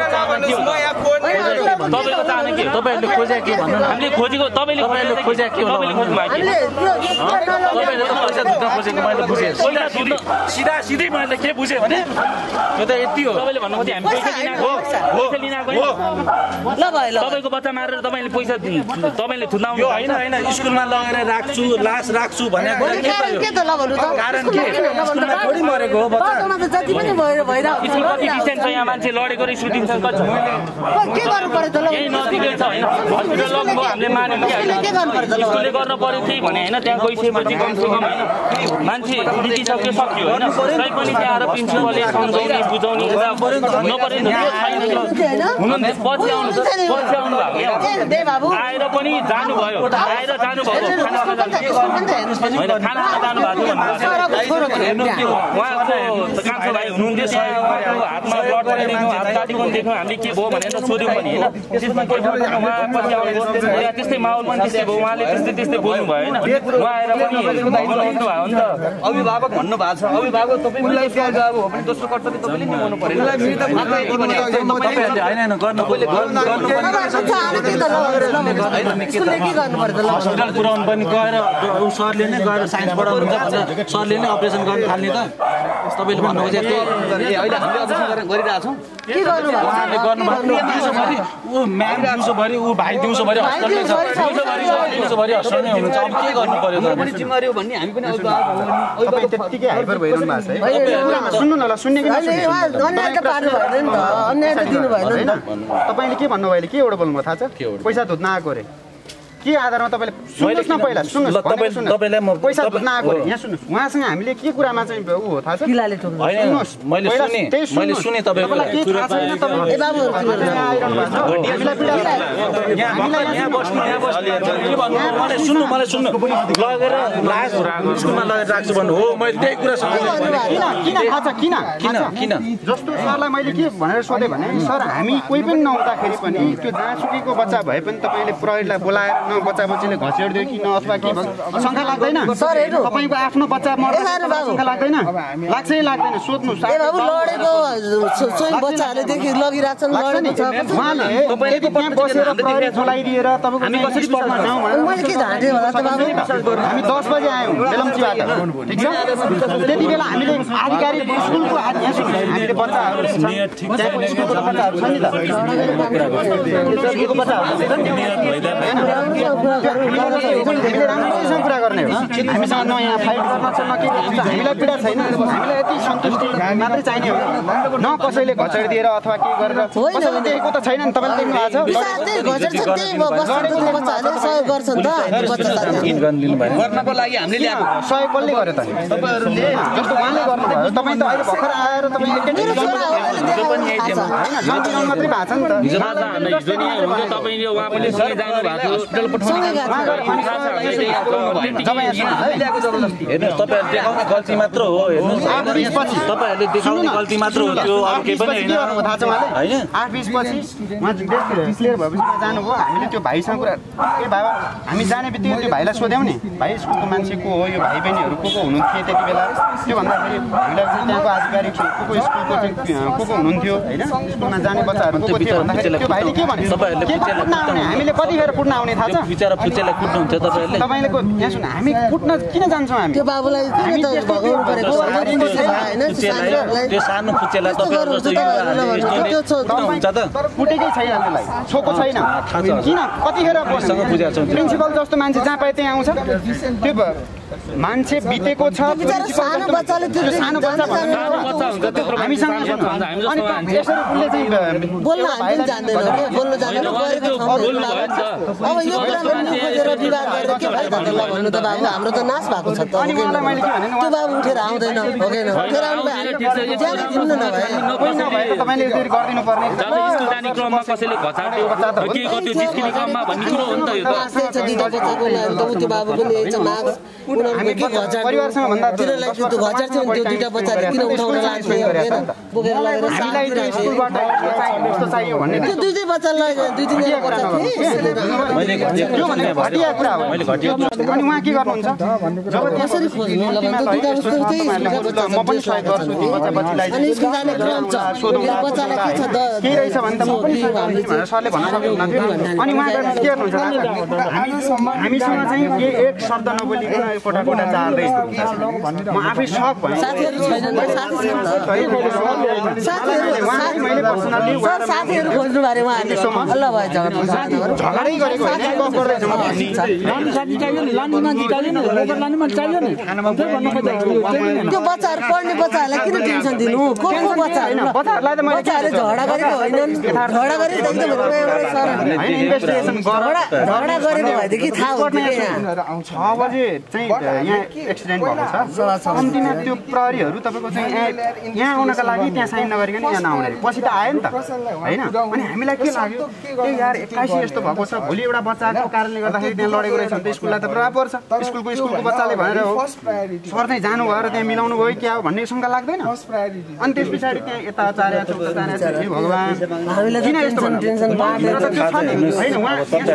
तपाईँको चाहना के तपाईँहरूले खोजे के भन्नु हामीले खोजेको तपाईँले तपाईँले खोजे के तपाईँले खोज्नु तपाईँले त पैसा धुत्न खोजेको मैले बुझेँ सिधा सिधै मैले के बुझेँ भने त्यो त यति हो तपाईँले भन्नु खोजे हामी पैसा लिन आएको पैसा लिन आएको ल भाइ ल तपाईँको बच्चा मारेर तपाईँले पैसा तपाईँले थुनाउनु होइन होइन स्कुलमा लगेर राख्छु लास राख्छु भनेको के त ल भन्नु त कारण के स्कुलमा थोडी मरेको हो बच्चा त जति पनि भएर भइरहेको स्कुल कति डिस्टेन्स छ यहाँ मान्छे लडेको र स्कुल डिस्टेन्स कति छ के गर्नु पर्यो त ल यही नजिकै छ होइन हस्पिटल लगेको हामीले मान्यो कि के गर्नु पर्यो त ल स्कुलले गर्न पर्यो केही भने होइन त्यहाँ गइसकेपछि कमसेकम होइन मान्छे बितिसक्यो सक्यो होइन तै पनि त्यहाँ आएर प्रिन्सिपलले सम्झाउने बुझाउने नपऱ्यो नि त्यो छैन हुनु पछि आउनु पछि आउनु भएको आएर पनि जानुभयो आएर जानुभयो खाना होइन खाना जानु भएको थियो उहाँको कान्छो भाइ हुनुहुन्थ्यो उहाँको हातमा ब्लड परेको हात काटेको देख्यौँ हामीले के भयो भनेर सोध्यौँ पनि होइन त्यसमा के भयो उहाँ पछि आउनुभयो त्यस्तै माहौल पनि त्यस्तै भयो उहाँले त्यस्तै त्यस्तै बोल्नु भयो होइन उहाँ आएर पनि बोल्नु भयो नि त अभिभावक भन्नु भएको छ अभिभावक तपाईँलाई जवाब हो भने दोस्रो कर्तव्य तपाईँले निभाउनु पर्यो होइन गर्नु हस्पिटल पुऱ्याउनु पनि गएर सरले नै गएर साइन्स पढाउनु हुन्छ सरले नै अपरेसन गर्नु थाल्ने त तपाईँले भन्नु खोजेको अहिले हामीले अपरेसन गरिरहेको छौँ के गर्नु उहाँले गर्नुभयो दिउँसोभरि ऊ म्याम दिउँसोभरि ऊ भाइ दिउँसोभरि हस्पिटलमै छ दिउँसोभरि दिउँसोभरि हस्पिटलमै हुनुहुन्छ अब के गर्नु पर्यो त पनि जिम्मेवारी हो भन्ने हामी पनि तपाईँ त्यत्तिकै हाइपर भइरहनु भएको छ है सुन्नु न ल सुन्ने कि अन्याय त पार्नु भएन नि त अन्याय त दिनु भएन नि त तपाईँले के भन्नुभयो अहिले के एउटा बोल्नुभयो थाहा छ पैसा धुत्न आएको अरे के आधारमा तपाईँले सुन्नुहोस् न पहिला सुन्नुहोस् तपाईँलाई म पैसा धुत्न आएको अरे यहाँ सुन्नुहोस् उहाँसँग हामीले के कुरामा चाहिँ ऊ हो थाहा छ सुन्नुहोस् मैले सुने मैले सुने तपाईँलाई के थाहा छैन तपाईँ ए बाबु यहाँ बस्नु यहाँ बस्नु मलाई सुन्नु मलाई सुन्नु लगेर लास स्कुलमा लगेर राख्छु भन्नु हो मैले त्यही कुरा किन थाहा छ किन किन किन जस्तो सरलाई मैले के भनेर सोधेँ भने सर हामी कोही पनि नहुँदाखेरि पनि त्यो जहाँसुकैको बच्चा भए पनि तपाईँले प्रहरीलाई बोलाएर न बच्चा बच्चीले घसेडिदियो कि न अथवा के शङ्का लाग्दैन तपाईँको आफ्नो बच्चा मर्दा शङ्का लाग्दैन लाग्छै लाग्दैन सोध्नुहोस् ए बाबु लडेको स्वयं बच्चाहरुदेखि लगिराछन् लडेको छ उहाँले तपाईँले त्यहाँ बसेर प्रहरी बोलाइदिएर तपाईको हामी कसरी पढ्न जाउँ भनेर मैले के धाडे होला त बाबु हामी दस बजे आयौँ बेलम्चीबाट ठीक छ त्यति बेला हामीले आधिकारिक स्कुलको यहाँ हामीले बच्चाहरू त्यहाँको स्कुलको बच्चाहरू छ नि त स्कुलको बच्चाहरू हामीले राम्रोसँग कुरा गर्ने हो हामीसँग न यहाँ फाइट गर्न छ न के हामीलाई पीडा छैन हामीलाई यति सन्तुष्टि मात्रै चाहिने हो न कसैले घचडिदिएर अथवा के गरेर कसैले देखेको त छैन नि तपाईँले देख्नु भएको छ गर्नको लागि हामीले ल्याएको सहयोग कसले गर्यो त तपाईँहरूले जस्तो उहाँले गर्नुभयो तपाईँ त अहिले भर्खर आएर तपाईँ मात्रै भएको छ नि त तपाईँले उहाँ पनि सँगै जानु भएको हेर्नुहोस् तपाईँहरूले देखाउने गल्ती मात्र हो हेर्नुहोस् तपाईँहरूले देखाउने गल्ती मात्र हो त्यो अरू केही पनि होइन थाहा छ उहाँले होइन आठ बिसपछि उहाँ डिक्लेयर भएपछि जानुभयो हामीले त्यो भाइसँग कुरा ए बाबा हामी जाने बित्तिकै त्यो भाइलाई सोध्यौँ नि भाइ स्कुलको मान्छे को हो यो भाइ बहिनीहरू को को हुनुहुन्थ्यो त्यति बेला त्यो भन्दाखेरि हामीलाई चाहिँ त्यहाँको आधिकारिक को को स्कुलको चाहिँ को को हुनुहुन्थ्यो होइन स्कुलमा जाने बच्चाहरू को को थियो भन्दाखेरि त्यो भाइले के भन्यो तपाईँहरूले हामीले कतिखेर कुट्न आउने थाहा छ बिचरा पुच्चेलाई कुट्नुहुन्छ तपाईँहरूले तपाईँले यहाँ सुन हामी कुट्न किन जान्छौँ हामी त्यो बाबुलाई किन त भगाउनु परेको हैन त्यो सानो पुच्चेलाई तपाईँहरू हुन्छ त कुटेकै छैन त्यसलाई छोको छैन किन कतिखेर प्रिन्सिपल जस्तो मान्छे जहाँ पाए त्यहाँ आउँछ त्यो मान्छे बितेको छ सानो बच्चाले त्यो सानो बच्चा हामीसँग अनि यसरी उसले चाहिँ बोल्न हामी जान्दैन के बोल्न जान्दैन गरेको अब यो कुरा खोजेर विवाद गरेर के फाइदा त ल भन्नु त बाबु हाम्रो त नाश भएको छ त अनि मलाई मैले के भने त्यो बाबु उठेर आउँदैन होगेन फेरि आउनु भयो ज्यादै दिनु न भाइ तपाईले यसरी गर्दिनु पर्ने स्कुल जाने क्रममा कसैले घचाट्यो के गर्यो जिस्किने क्रममा भन्ने कुरो हो नि त यो त छ दिदा बच्चाको त उति बाबु पनि यही छ माग उनीहरु हामी परिवारसँग भन्दा तिनीहरूलाई त्यो घचार थियो त्यो दुईटा बच्चाले किन उठाउन लाग्थ्यो हैन बोकेर लगेर हामीलाई त्यो स्कुलबाट यस्तो चाहियो भन्ने त्यो दुई दुई बच्चालाई दुई तीन जना बच्चा थिए मैले त्यो भने घटिया कुरा हो मैले घटिया अनि उहाँ के गर्नुहुन्छ जब कसरी खोज्नु ल भने दुईटा उसको चाहिँ म पनि सहयोग गर्छु त्यो बच्चा बच्चीलाई अनि स्कुल जाने क्रम छ बच्चालाई के छ के रहेछ भने त म पनि भनेर सरले भन्न सक्नुहुन्न थियो अनि उहाँ के गर्नुहुन्छ हामीसँग चाहिँ के एक शब्द नबोलिकन कोठा कोठा चार्दै म आफै सक भएँ साथीहरु छैनन् साथीहरु मैले पर्सनली सर साथीहरु खोज्नु बारे उहाँहरुले अल्लाह भयो झगडै गरेको हैन गफ गर्दै छौँ लानु साथी चाहियो नि लानु मान्छे चाहियो नि रोकर लानु मान्छे चाहियो नि खानामा भन्नु खोज्दा त्यो बच्चाहरु पढ्ने बच्चाहरुलाई किन टेन्सन दिनु को को बच्चाहरु बच्चाहरुलाई त मैले बच्चाहरु झगडा गरेको हैनन् झगडा गरे त एकदम एउटा सर हैन इन्भेस्टिगेसन झगडा झगडा गरेको भएदेखि थाहा हुन्थ्यो यहाँ छ बजे चाहिँ यहाँ एक्सिडेन्ट भएको छ कम्तीमा त्यो प्रहरीहरु तपाईको चाहिँ यहाँ आउनका लागि त्यहाँ साइन नगरिकन यहाँ नआउने पछि त आयो नि त हैन अनि हामीलाई के लाग्यो ए यार एक्काइस यस्तो भएको छ भोलि एउटा बच्चाको कारणले गर्दाखेरि त्यहाँ लडेको रहेछ भने त स्कुललाई त प्रभाव पर्छ स्कुलको स्कुलको बच्चाले भनेर हो सर चाहिँ जानु भयो र त्यहाँ मिलाउनु भयो क्या हो भन्ने शंका लाग्दैन अनि त्यस पछाडि त्यहाँ यता चार्या छ उता चार्या छ हे भगवान हामीलाई किन यस्तो टेन्सन पाएको हैन उहाँ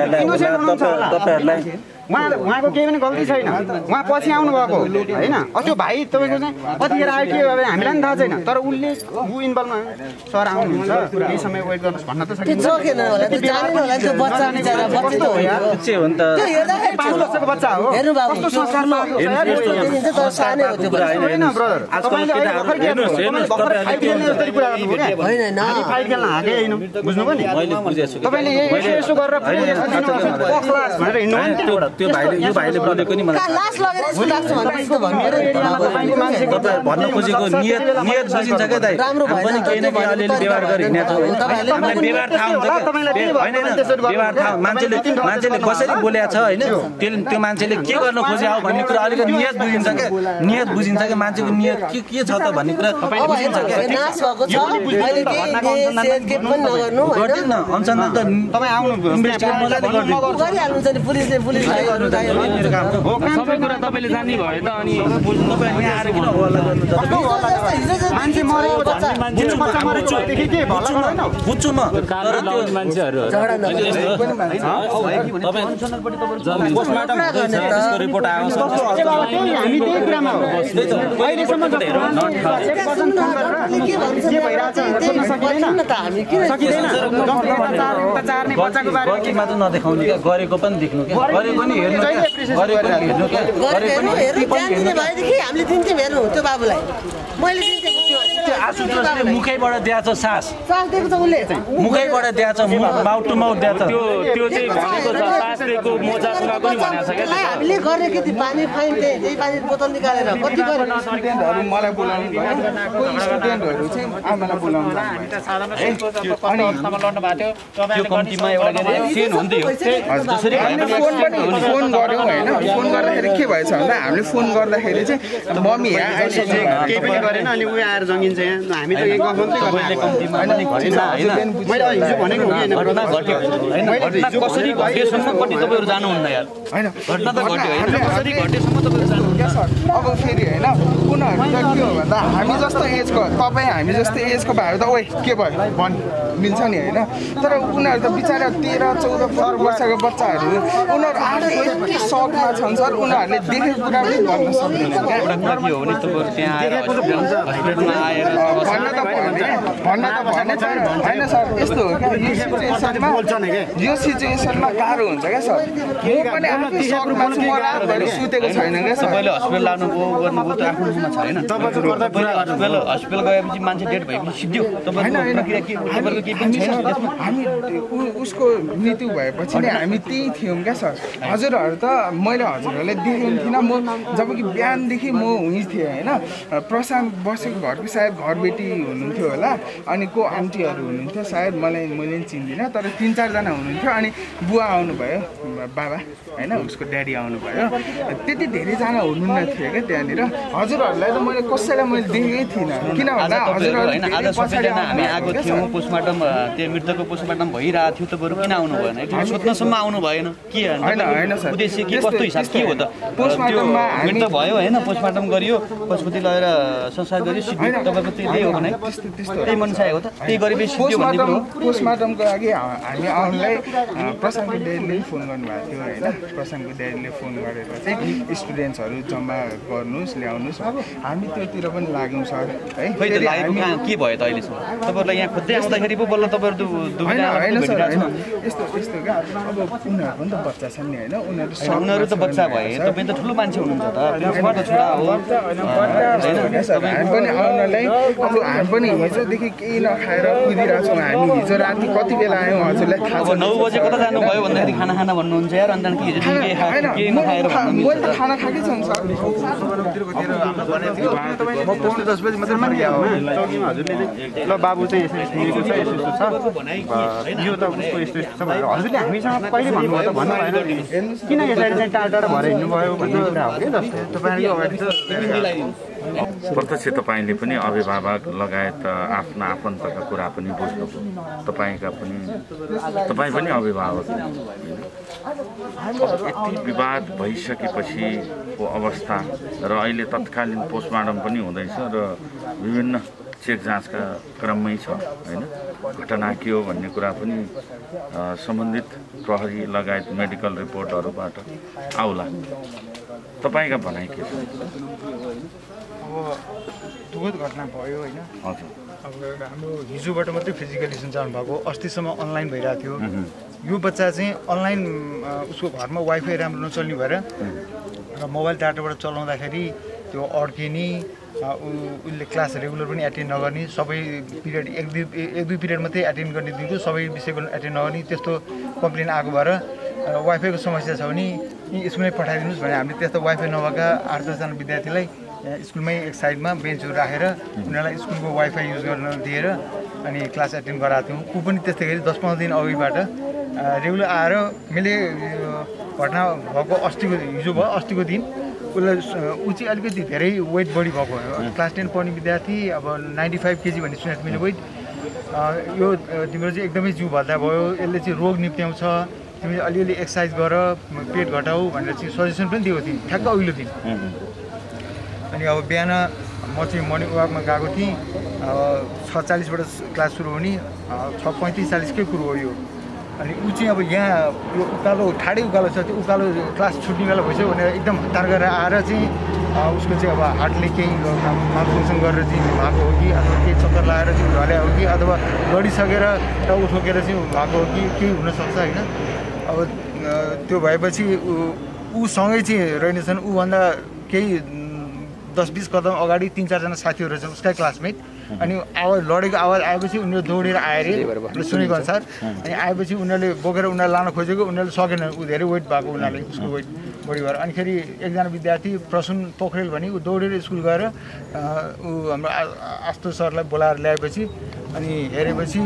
तपाईहरुलाई उहाँ उहाँको केही पनि गल्ती छैन उहाँ पछि आउनु भएको हैन त्यो भाइ तपाईको चाहिँ कतिखेर आयो के भयो हामीलाई पनि थाहा छैन तर उसले उ इन्भल्भमा सर आउनुहुन्छ केही समय वेट गर्नुहोस् भन्न त सकिन्छ त्यो जानेन होला त्यो बच्चा बिचारा बच्चा हो यार के हो नि त त्यो हेर्दा पाँच वर्षको बच्चा हो हेर्नु बाबु कस्तो संस्कारमा हेर्नु त सानै हो त्यो बच्चा हैन ब्रदर तपाईले अहिले भर्खर हेर्नुहोस् हेर्नुहोस् भर्खर फाइट खेल्ने जस्तै कुरा गर्नुभयो क्या हैन हैन हामी फाइट खेल्न हाके हैन बुझ्नुभयो नि मैले बुझेछु तपाईले यसो यसो गरेर क्लास भनेर हिँड्नु त्यो त्यो भाइले यो भाइले बोलेको नि मलाई लास लगेर स्कुल लाग्छ भने त भन्नु तपाईँ भन्न खोजेको नियत नियत बुझिन्छ क्या दाइ पनि केही न केही अलिअलि व्यवहार गरी हिँडेको छ हामीलाई व्यवहार थाहा हुन्छ होइन व्यवहार थाहा मान्छेले मान्छेले कसरी बोलेको छ होइन त्यो त्यो मान्छेले के गर्न खोजे हो भन्ने कुरा अलिकति नियत बुझिन्छ क्या नियत बुझिन्छ क्या मान्छेको नियत के के छ त भन्ने कुरा बुझिन्छ क्या नाश भएको छ अहिले के पनि नगर्नु गर्दैन अनुसन्धान त तपाईँ आउनु इन्भेस्टिगेट मजाले गरिदिनु गरिहाल्नुहुन्छ नि पुलिसले पुलिसले गर्नु सबै कुरा तपाईँले जान्ने भयो त अनि तपाईँ यहाँ आएर किन हल्ला गर्नु मान्छे मरेको बच्चा बच्चा मरेको देखि के भला गर्दैन बुझ्छु म तर त्यो मान्छेहरू पोस्टमार्टम त्यसको रिपोर्ट आउँछ हामी त्यही कुरामा हो अहिलेसम्म के भइरहेछ सोध्न सकिँदैन सकिँदैन चार्ने बच्चाको बारेमा के मात्र नदेखाउने क्या गरेको पनि देख्नु क्या गरेको पनि हेर्नु गरेको पनि हेर्नु क्या गरेको हेर्नु ध्यान दिने भएदेखि हामीले दिन्थ्यौँ हेर्नु त्यो बाबुलाई मैले दिन्थेँ त्यो आशुतोषले मुखैबाट दिएछ सास सास दिएको छ उसले मुखैबाट दिएछ माउथ टु माउथ दिएछ त्यो त्यो चाहिँ भनेको छ सास दिएको मोजासँग पनि भनेको छ क्या हामीले गर्ने के पानी फाइन त्यही त्यही पानी बोतल निकालेर कति गरे स्टुडेन्टहरू मलाई बोलाउनु भयो कोही स्टुडेन्टहरू चाहिँ आमालाई बोलाउनु त्यो कम्तीमा एउटा के अरे फेन हुन्थ्यो जसरी फोन पनि फोन गर्यौँ होइन फोन गर्दाखेरि के भएछ भन्दा हामीले फोन गर्दाखेरि चाहिँ मम्मी यहाँ आइसक्यो केही पनि गरेन अनि उयो आएर जङ्गिन्छ यहाँ हामी त एक गफ मात्रै कम्तीमा पनि घटेन हैन मैले हिजो भनेको हो कि घटना घट्यो हैन घटना कसरी घटेसम्म कति तपाईहरु जानुहुन्न यार हैन घटना त घट्यो हैन कसरी घटेसम्म तपाईहरु जानुहुन्न क्या सर अब फेरि हैन उनीहरू त के हो भन्दा हामी जस्तो एजको तपाईँ हामी जस्तो एजको भएर त ओइ के भयो भन् मिल्छ नि होइन तर उनीहरू त बिचारा तेह्र चौध पन्ध्र वर्षको बच्चाहरू उनीहरू आफै यति सकमा छन् सर उनीहरूले देखेको कुरा पनि भन्न सक्दैन एउटा के हो भने तपाईहरु त्यहाँ आएर हस्पिटलमा आएर भन्न त भने भन्न त भने सर होइन सर यस्तो हो क्या यो सिचुएसनमा यो सिचुएसनमा गाह्रो हुन्छ क्या सर म पनि आफै सकमा छु म रात भएर सुतेको छैन क्या सर तपाईँले हस्पिटल लानु गर्नुभयो त आफ्नो उमा छ होइन तपाईँले हस्पिटल हस्पिटल गएपछि मान्छे डेड भएपछि सिद्धि तपाईँको प्रक्रिया के तपाईँको केही पनि छैन हामी उसको मृत्यु भएपछि नै हामी त्यही थियौँ क्या सर हजुरहरू त मैले हजुरहरूलाई देखेको थिइनँ म जब कि बिहानदेखि म उहीँ थिएँ होइन प्रशान्त बसेको घरको सायद घरबेटी हुनुहुन्थ्यो होला अनि को आन्टीहरू हुनुहुन्थ्यो सायद मलाई मैले पनि चिन्दिनँ तर तिन चारजना हुनुहुन्थ्यो अनि बुवा आउनुभयो बाबा होइन उसको ड्याडी आउनुभयो त्यति धेरैजना हुनु हुनुहुन्न थिएँ क्या त्यहाँनिर हजुरहरूलाई त मैले कसैलाई मैले देखेकै थिइनँ किनभने आज सबैजना हामी आएको थियौँ पोस्टमार्टम त्यो मृतकको पोस्टमार्टम भइरहेको थियो त बरु किन आउनु भएन एकचोटि सोध्नसम्म आउनु भएन के उद्देश्य के कस्तो हिसाब के हो त पोस्टमार्टममा मृतक भयो होइन पोस्टमार्टम गरियो पशुपति लगेर संस्कार गरियो सिद्धि तपाईँको त्यही हो भने त्यही मन चाहिएको त त्यही गरेपछि पोस्टमार्टमको लागि हामी आउनुलाई प्रशान्तको ड्याडीले फोन गर्नुभएको थियो होइन प्रशान्तको ड्याडीले फोन गरेर चाहिँ स्टुडेन्ट्सहरू जम्मा गर्नुहोस् ल्याउनुहोस् हामी त्योतिर पनि लाग्यौँ सर है के भयो त अहिलेसम्म तपाईँहरूलाई यहाँ खोज्दै आउँदाखेरि पो बल्ल तपाईँहरू यस्तो यस्तो क्या अब उनीहरूको पनि त बच्चा छन् नि होइन उनीहरू उनीहरू त बच्चा भए तपाईँ त ठुलो मान्छे हुनुहुन्छ त प्रिन्सिपलको छोरा हो हामी पनि आउनलाई अब हामी पनि हिजोदेखि केही नखाएर कुदिरहेको छौँ हामी हिजो राति कति बेला आयौँ हजुरलाई थाहा छ नौ बजे कता जानुभयो भन्दाखेरि खाना खाना भन्नुहुन्छ यार अन्त के हिजो के खाएर के नखाएर मैले त खाना खाएकै छु सर म पौने दस बजी मात्रै माथि चौकीमा हजुरले चाहिँ ल बाबु चाहिँ यसरी ठिकेको छ यसो यस्तो छ यो त उसको यस्तो यस्तो छ भनेर हजुरले हामीसँग कहिले भन्नुभयो त भन्नु भएन किन यसरी चाहिँ टाढा टाढा भएर हिँड्नुभयो भन्ने कुरा हो कि जस्तो तपाईँको अगाडि त प्रत्यक्ष तपाईँले पनि अभिभावक लगायत आफ्ना आफन्तका कुरा पनि बुझ्नुभयो तपाईँका पनि तपाईँ पनि अभिभावक यति विवाद भइसकेपछिको अवस्था र अहिले तत्कालीन पोस्टमार्टम पनि हुँदैछ र विभिन्न चेक जाँचका क्रममै छ होइन घटना के हो भन्ने कुरा पनि सम्बन्धित प्रहरी लगायत मेडिकल रिपोर्टहरूबाट आउला तपाईँका भनाइ के छ अब दुःखद घटना भयो होइन हजुर अब हाम्रो हिजोबाट मात्रै फिजिकली सञ्चालन भएको अस्तिसम्म अनलाइन भइरहेको थियो यो बच्चा चाहिँ अनलाइन उसको घरमा वाइफाई राम्रो नचल्ने भएर र मोबाइल डाटाबाट चलाउँदाखेरि त्यो अड्किने उसले क्लास रेगुलर पनि एटेन्ड नगर्ने सबै पिरियड एक दुई एक दुई पिरियड मात्रै एटेन्ड गर्ने दिन्थ्यो सबै विषयको एटेन्ड नगर्ने त्यस्तो कम्प्लेन आएको भएर वाइफाईको समस्या छ भने स्कुलमै पठाइदिनुहोस् भने हामीले त्यस्तो वाइफाई नभएका आठ दसजना विद्यार्थीलाई स्कुलमै एक साइडमा बेन्चहरू राखेर उनीहरूलाई स्कुलको वाइफाई युज गर्न दिएर अनि क्लास एटेन्ड गराएको थियौँ ऊ पनि त्यस्तै गरी दस पन्ध्र दिन अघिबाट रेगुलर आएर मैले घटना भएको अस्तिको हिजो भयो अस्तिको दिन उसलाई ऊ चाहिँ अलिकति धेरै वेट बढी भएको क्लास टेन पढ्ने विद्यार्थी अब नाइन्टी फाइभ केजी भन्ने सुनेको मैले वेट यो तिम्रो चाहिँ एकदमै जिउ भद्दा भयो यसले चाहिँ रोग निप्ट्याउँछ तिमीले अलिअलि एक्सर्साइज गर पेट घटाऊ भनेर चाहिँ सजेसन पनि दिएको थिएँ ठ्याक्क अघिल्लो दिन अनि अब बिहान म चाहिँ मर्निङ वाकमा गएको थिएँ अब छ चालिसबाट क्लास सुरु हुने छ पैँतिस चालिसकै कुरो हो यो अनि ऊ चाहिँ अब यहाँ यो उकालो ठाडै उकालो छ त्यो उकालो क्लास छुट्ने बेला भइसक्यो भनेर एकदम हतार गरेर आएर चाहिँ उसको चाहिँ अब हार्टले केही मालफङ्सन गरेर चाहिँ भएको हो कि अथवा केही चक्कर लगाएर चाहिँ ढल्या हो कि अथवा लडिसकेर टाउको ठोकेर चाहिँ भएको हो कि केही हुनसक्छ होइन अब त्यो भएपछि ऊसँगै चाहिँ रहेनछन् ऊभन्दा केही दस बिस कदम अगाडि तिन चारजना साथीहरू रहेछन् उसकै क्लासमेट अनि आवाज लडेको आवाज आएपछि उनीहरू दौडेर आएर सुनेको अनुसार अनि आएपछि उनीहरूले बोकेर उनीहरूले लान खोजेको उनीहरूले सकेन ऊ धेरै वेट भएको उनीहरूले उसको वेट बढी भएर अनिखेरि एकजना विद्यार्थी प्रसून पोखरेल भने ऊ दौडेर स्कुल गएर ऊ हाम्रो आस्तो सरलाई बोलाएर ल्याएपछि अनि हेरेपछि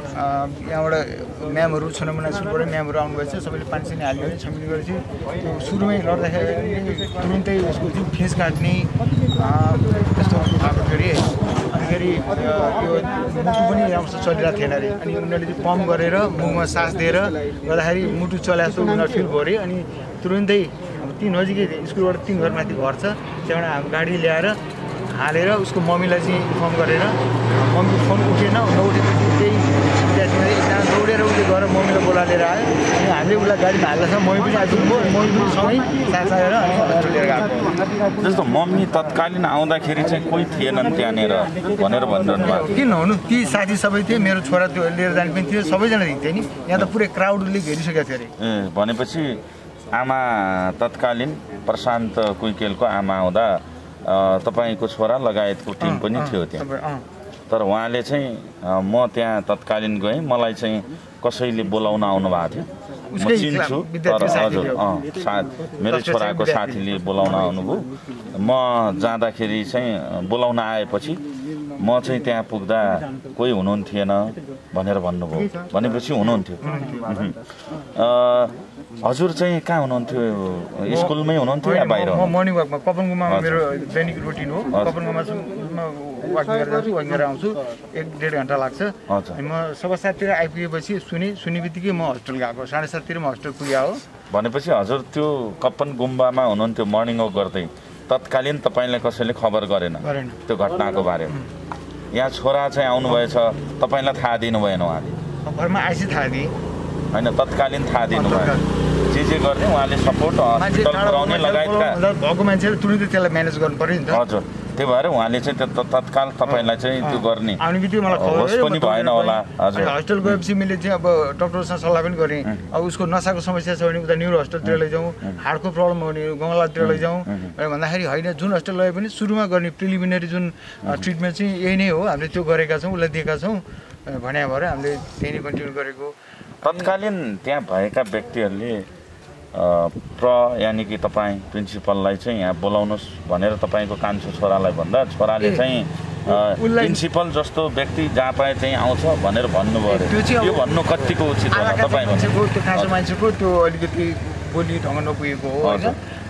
यहाँबाट म्यामहरू छनमुना स्कुलबाट म्यामहरू आउनुभएछ सबैले पानी सानी हालिदियो छमिनी गरेपछि त्यो सुरुमै लड्दाखेरि तुरुन्तै उसको चाहिँ फेस काट्ने त्यस्तो भएको थियो अरे अनिखेरि यो मुटु पनि राम्रोसँग चलिरहेको थिएन अरे अनि उनीहरूले चाहिँ पम्प गरेर मुखमा सास दिएर गर्दाखेरि मुटु चलाएको जस्तो उनीहरू फिल भयो अरे अनि तुरुन्तै अब ती नजिकै स्कुलबाट तिन घर माथि घर छ त्यहाँबाट हाम्रो गाडी ल्याएर हालेर उसको मम्मीलाई चाहिँ इन्फर्म गरेर मम्मीको फोन उठेन नउठेपछि त्यही विद्यार्थीले एकजना दौडेर उसले गएर मम्मीलाई बोलाएर आयो अनि हामीले उसलाई गाडीमा हाल्दा छ मम्मी पनि आइपुग्नु भयो मम्मी पनि सँगै साथ लागेर अनि लिएर गएको जस्तो मम्मी तत्कालीन आउँदाखेरि चाहिँ कोही थिएनन् त्यहाँनिर भनेर भनिरहनु भएको किन हुनु ती साथी सबै थिए मेरो छोरा त्यो लिएर जाने पनि थियो सबैजना थिए नि यहाँ त पुरै क्राउडले घेरिसकेको थियो अरे ए भनेपछि आमा तत्कालीन प्रशान्त कुइकेलको आमा आउँदा तपाईँको छोरा लगायतको टिम पनि थियो त्यहाँ तर उहाँले चाहिँ म त्यहाँ तत्कालीन गएँ मलाई चाहिँ कसैले बोलाउन आउनु भएको थियो म चिन्छु तर हजुर अँ साथ मेरो छोराको साथीले बोलाउन आउनुभयो म जाँदाखेरि चाहिँ बोलाउन आएपछि म चाहिँ त्यहाँ पुग्दा कोही हुनुहुन्थेन भनेर भन्नुभयो भनेपछि हुनुहुन्थ्यो हजुर चाहिँ कहाँ हुनुहुन्थ्यो स्कुलमै हुनुहुन्थ्यो या बाहिर म मर्निङ वाकमा कपन गुम्बामा मेरो दैनिक रुटिन हो कपन गुम्बामा वाकिङ गरेर जान्छु वाकिङ गरेर आउँछु एक डेढ घन्टा लाग्छ अनि म सवा साततिर आइपुगेपछि सुने सुने बित्तिकै म हस्टेल गएको साढे साततिर म हस्टेल पुगे हो भनेपछि हजुर त्यो कपन गुम्बामा हुनुहुन्थ्यो मर्निङ वक गर्दै तत्कालीन तपाईँलाई कसैले खबर गरेन त्यो घटनाको बारेमा यहाँ छोरा चाहिँ आउनुभएछ तपाईँलाई थाहा दिनु भएन उहाँले घरमा आइसी थाहा दिए होइन तत्कालीन थाहा दिनु भयो जे जे गर्ने उहाँले सपोर्ट हस्पिटल पुऱ्याउने लगायतका भएको मान्छेले तुरुन्तै त्यसलाई म्यानेज गर्नु पर्यो नि त हजुर त्यही भएर उहाँले चाहिँ त्यो तत्काल तपाईँलाई चाहिँ त्यो गर्ने आउने बित्तिकै मलाई खबर होस् पनि भएन होला हजुर हस्टेल गएपछि मैले चाहिँ अब डक्टरसँग सल्लाह पनि गरेँ अब उसको नसाको समस्या छ भने उता न्युरो हस्पिटलतिर लैजाउँ हार्टको प्रब्लम हो भने गङ्गालातिर लैजाउँ भन्दाखेरि होइन जुन हस्पिटल लगे पनि सुरुमा गर्ने प्रिलिमिनरी जुन ट्रिटमेन्ट चाहिँ यही नै हो हामीले त्यो गरेका छौँ उसलाई दिएका छौँ भने भएर हामीले त्यही नै कन्टिन्यू गरेको तत्कालीन त्यहाँ भएका व्यक्तिहरूले प्र यानि कि तपाईँ प्रिन्सिपललाई चाहिँ यहाँ बोलाउनुहोस् भनेर तपाईँको कान्छो छोरालाई भन्दा छोराले चाहिँ प्रिन्सिपल जस्तो व्यक्ति जहाँ पाए चाहिँ आउँछ भनेर भन्नुभयो अरे यो भन्नु कतिको उचित होला तपाईँ मान्छेको त्यो खासो मान्छेको त्यो अलिकति बोली ढङ्ग नपुगेको हो होइन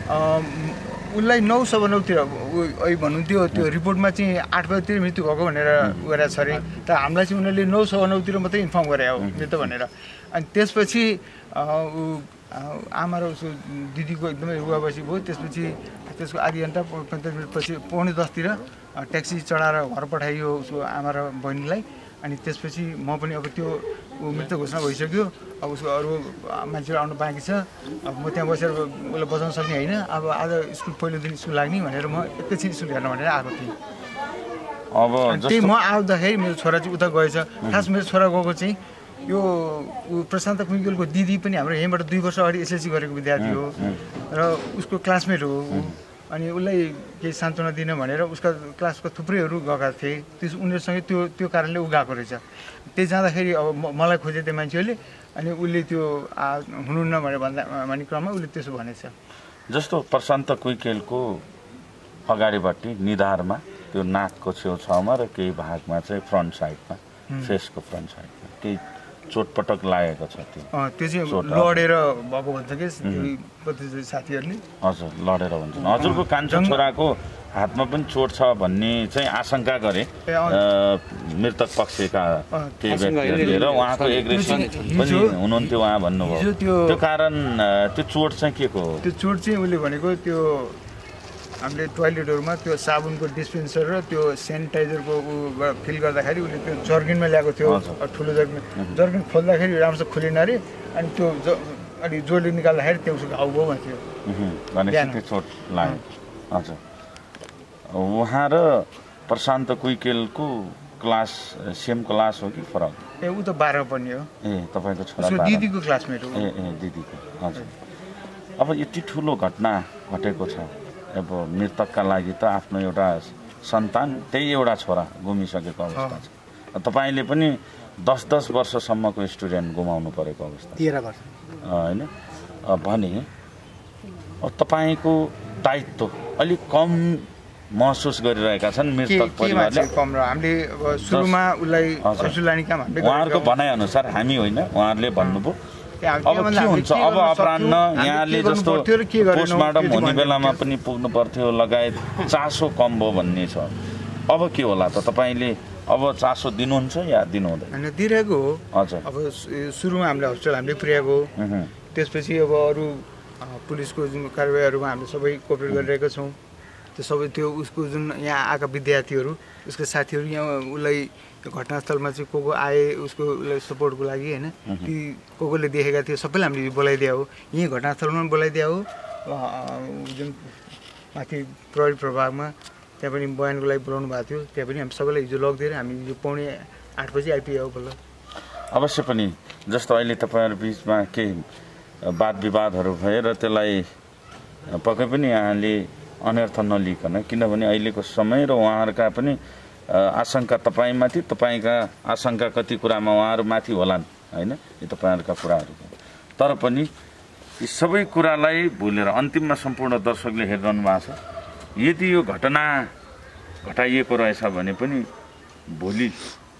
उसलाई नौ सवा नौतिर अहिले भन्नुहुन्थ्यो त्यो रिपोर्टमा चाहिँ आठ बजीतिर मृत्यु भएको भनेर गरेको छ अरे तर हामीलाई चाहिँ उनीहरूले नौ सवा नौतिर मात्रै इन्फर्म गरे हो मृत्यु भनेर अनि त्यसपछि आमा र उसको दिदीको एकदमै रुवाबसी भयो त्यसपछि त्यसको आधी घन्टा पैँतालिस मिनटपछि पौने दसतिर ट्याक्सी चढाएर घर पठाइयो उसको आमा र बहिनीलाई अनि त्यसपछि म पनि अब त्यो मृत्यु घोषणा भइसक्यो अब उसको अरू मान्छेहरू आउनु बाँकी छ अब म त्यहाँ बसेर उसलाई बचाउन सक्ने होइन अब आज स्कुल पहिलो दिन स्कुल लाग्ने भनेर म एकैछिन स्कुल हेर्न भनेर आएको थिएँ अब त्यही म आउँदाखेरि मेरो छोरा चाहिँ उता गएछ खास मेरो छोरा गएको चाहिँ यो प्रशान्त कुइगलको दिदी पनि हाम्रो यहीँबाट दुई वर्ष अगाडि एसएलसी गरेको विद्यार्थी हो र उसको क्लासमेट हो अनि उसलाई केही सान्त्वना दिन भनेर उसका क्लासको थुप्रैहरू गएका थिए त्यस उनीहरूसँगै त्यो त्यो कारणले ऊ गएको रहेछ त्यही जाँदाखेरि अब मलाई खोजे त्यो मान्छेहरूले अनि उसले त्यो हुनुहुन्न भनेर भन्दा भन्ने क्रममा उसले त्यसो भनेछ जस्तो प्रशान्त कुइकेलको अगाडिपट्टि निधारमा त्यो नाकको छेउछाउमा र केही भागमा चाहिँ फ्रन्ट साइडमा फेसको फ्रन्ट साइडमा केही चोटपटक लागेको छ त्यो त्यो चाहिँ लडेर भएको भन्छ कि कति साथीहरूले हजुर लडेर भन्छ हजुरको कान्छो छोराको हातमा पनि चोट छ भन्ने चाहिँ आशंका गरे मृतक पक्षका केही व्यक्तिहरूले र उहाँको एग्रेसन पनि हुनुहुन्थ्यो उहाँ भन्नुभयो त्यो कारण त्यो चोट चाहिँ के को हो त्यो चोट चाहिँ उसले भनेको त्यो हामीले टोयलेटहरूमा त्यो साबुनको डिस्पेन्सर र त्यो सेनिटाइजरको ऊ फिल गर्दाखेरि उसले त्यो जर्किनमा ल्याएको थियो ठुलो जर्किन जर्किन खोल्दाखेरि राम्रोसँग खुलेन अरे अनि त्यो अनि जोडले निकाल्दाखेरि त्यो उसको घाउ भयो थियो भनेपछि त्यो चोट लाग्यो हजुर उहाँ र प्रशान्त कुइकेलको क्लास सेम क्लास हो कि फरक ए ऊ त बाह्र पनि हो ए तपाईँको छोरा दिदीको क्लासमेट हो ए ए दिदीको हजुर अब यति ठुलो घटना घटेको छ अब मृतकका लागि त आफ्नो एउटा सन्तान त्यही एउटा छोरा गुमिसकेको अवस्था छ तपाईँले पनि दस दस वर्षसम्मको स्टुडेन्ट गुमाउनु परेको अवस्था तेह्र वर्ष होइन भने तपाईँको दायित्व अलिक कम महसुस गरिरहेका छन् मृतक परिवारले कम र हामीले सुरुमा उसलाई हस्पिटल लाने काम हामीले उहाँहरूको भनाइअनुसार हामी होइन उहाँहरूले भन्नुभयो अब के हुन्छ अब अपराह्न यहाँले जस्तो पोस्टमार्टम हुने बेलामा पनि पुग्नु पर्थ्यो लगायत चासो कम भयो भन्ने छ अब के होला त तपाईँले अब चासो दिनुहुन्छ या दिनु हुँदैन होइन दिइरहेको हो हजुर अब सुरुमा हामीले हस्पिटल हामीले पुर्याएको त्यसपछि अब अरू पुलिसको जुन कारवाहीहरूमा हामीले सबै कोअपरेट गरिरहेका छौँ त्यो सबै त्यो उसको जुन यहाँ आएका विद्यार्थीहरू उसको साथीहरू यहाँ उसलाई त्यो घटनास्थलमा चाहिँ को को आए उसको उसलाई सपोर्टको लागि होइन ती को कोले देखेका थियो सबैलाई हामीले बोलाइदिया हो यहीँ घटनास्थलमा पनि बोलाइदिया हो जुन माथि प्रहरी प्रभागमा त्यहाँ पनि बयानको लागि बोलाउनु भएको थियो त्यहाँ पनि हामी सबैलाई हिजो लगिदिएर हामी हिजो पाउने आठ बजी आइपुग्यो बल्ल अवश्य पनि जस्तो अहिले तपाईँहरू बिचमा केही वाद विवादहरू भए र त्यसलाई पक्कै पनि यहाँले अनर्थ नलिकन किनभने अहिलेको समय र उहाँहरूका पनि आशंका तपाईँमाथि तपाईँका आशंका कति कुरामा उहाँहरूमाथि होलान् होइन यो तपाईँहरूका कुराहरू तर पनि यी सबै कुरालाई भुलेर अन्तिममा सम्पूर्ण दर्शकले हेरिरहनु भएको छ यदि यो घटना घटाइएको रहेछ भने पनि भोलि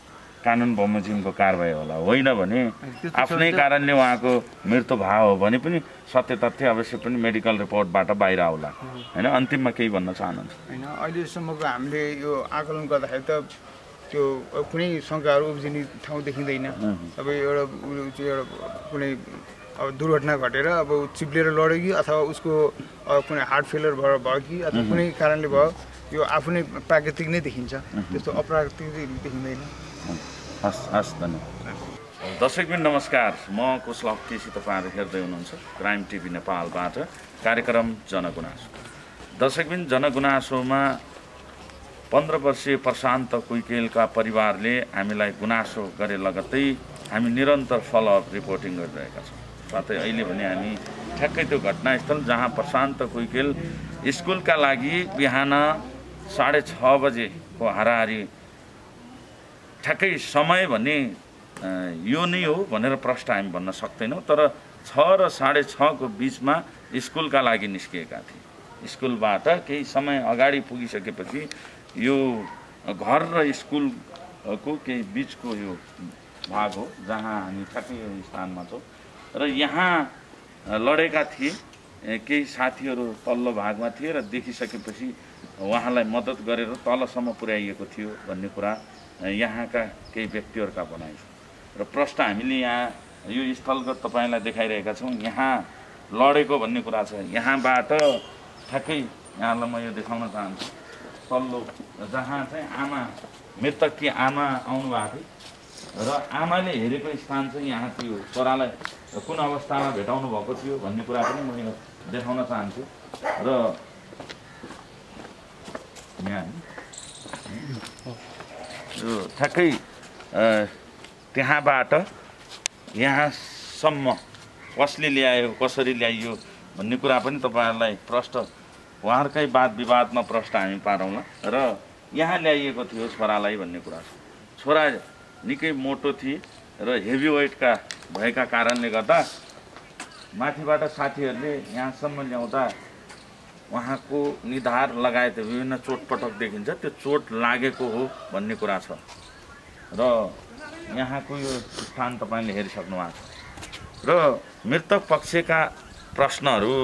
कानुन बमोजिमको कारबाही होला, होइन भने आफ्नै कारणले उहाँको मृत्यु भयो हो भने पनि सत्य तथ्य अवश्य पनि मेडिकल रिपोर्टबाट बाहिर आउला होइन। अन्तिममा केही भन्न चाहनुहुन्छ? होइन, अहिलेसम्मको हामीले यो आकलन गर्दाखेरि त त्यो कुनै शङ्काहरू उब्जिने ठाउँ देखिँदैन। अब एउटा एउटा कुनै अब दुर्घटना घटेर अब चिप्लेर लड्यो कि अथवा उसको कुनै हार्ट फेलियर भएर भयो कि अथवा कुनै कारणले भयो, यो आफू नै प्राकृतिक नै देखिन्छ, त्यस्तो अप्राकृतिक देखिँदैन। हस् हस् धन्यवाद। दर्शकबिन नमस्कार, म कुशलभ केसी, तपाईँहरू हेर्दै हुनुहुन्छ क्राइम टिभी नेपालबाट कार्यक्रम जनगुनासो। दर्शकबिन जनगुनासोमा पन्ध्र वर्षीय प्रशान्त कुइकेलका परिवारले हामीलाई गुनासो गरे लगत्तै हामी निरन्तर फलोअप रिपोर्टिङ गरिरहेका छौँ। साथै अहिले भने हामी ठ्याक्कै त्यो घटनास्थल जहाँ प्रशान्त कुइकेल स्कुलका लागि बिहान साढे छ बजेको हाराहारी, ठ्याक्कै समय भने यो नै हो भनेर प्रश्न हामी भन्न सक्दैनौँ, तर छ र साढे छको बिचमा स्कुलका लागि निस्किएका थिए। स्कुलबाट केही समय अगाडि पुगिसकेपछि यो घर र स्कुलको केही बिचको यो भाग हो जहाँ हामी ठ्याक्कै यो स्थानमा छौँ र यहाँ लडेका थिए। केही साथीहरू तल्लो भागमा थिए र देखिसकेपछि उहाँलाई मद्दत गरेर तलसम्म पुर्याइएको थियो भन्ने कुरा यहाँका केही व्यक्तिहरूका भनाइ छ र प्रश्न हामीले यहाँ यो स्थलगत तपाईँलाई देखाइरहेका छौँ। यहाँ लडेको भन्ने कुरा छ। यहाँबाट ठ्याक्कै यहाँलाई म यो देखाउन चाहन्छु, तल्लो जहाँ चाहिँ आमा मृतककी आमा आउनुभएको थियो र आमाले हेरेको स्थान चाहिँ यहाँ थियो। छोरालाई कुन अवस्थामा भेटाउनु भएको थियो भन्ने कुरा पनि म यो देखाउन चाहन्छु र यहाँ यो ठ्याक्कै त्यहाँबाट यहाँसम्म कसले ल्यायो, कसरी ल्याइयो भन्ने कुरा पनि तपाईँहरूलाई प्रश्न उहाँहरूकै वाद विवादमा प्रश्न हामी पारौँला र यहाँ ल्याइएको थियो छोरालाई भन्ने कुरा छ। छोरा निकै मोटो थिए र हेभी वेटका भएका कारणले गर्दा माथिबाट साथीहरूले यहाँसम्म ल्याउँदा उहाँको निधार लगायत विभिन्न चोटपटक देखिन्छ, त्यो चोट लागेको हो भन्ने कुरा छ र यहाँको यो स्थान तपाईँले हेरिसक्नु भएको छ र मृतक पक्षका प्रश्नहरू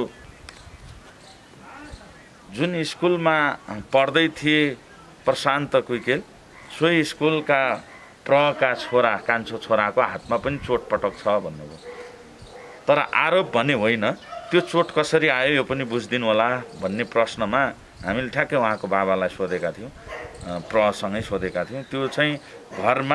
जुन स्कुलमा पढ्दै थिए प्रशान्त कुइकेल, सोही स्कुलका प्रका छोरा कान्छो छोराको हातमा पनि चोटपटक छ भन्नुभयो, तर आरोप भने होइन। त्यो चोट कसरी आयो यो पनि बुझिदिनु होला भन्ने प्रश्नमा हामीले ठ्याक्कै उहाँको बाबालाई सोधेका थियौँ, प्रसँगै सोधेका थियौँ। त्यो चाहिँ घरमा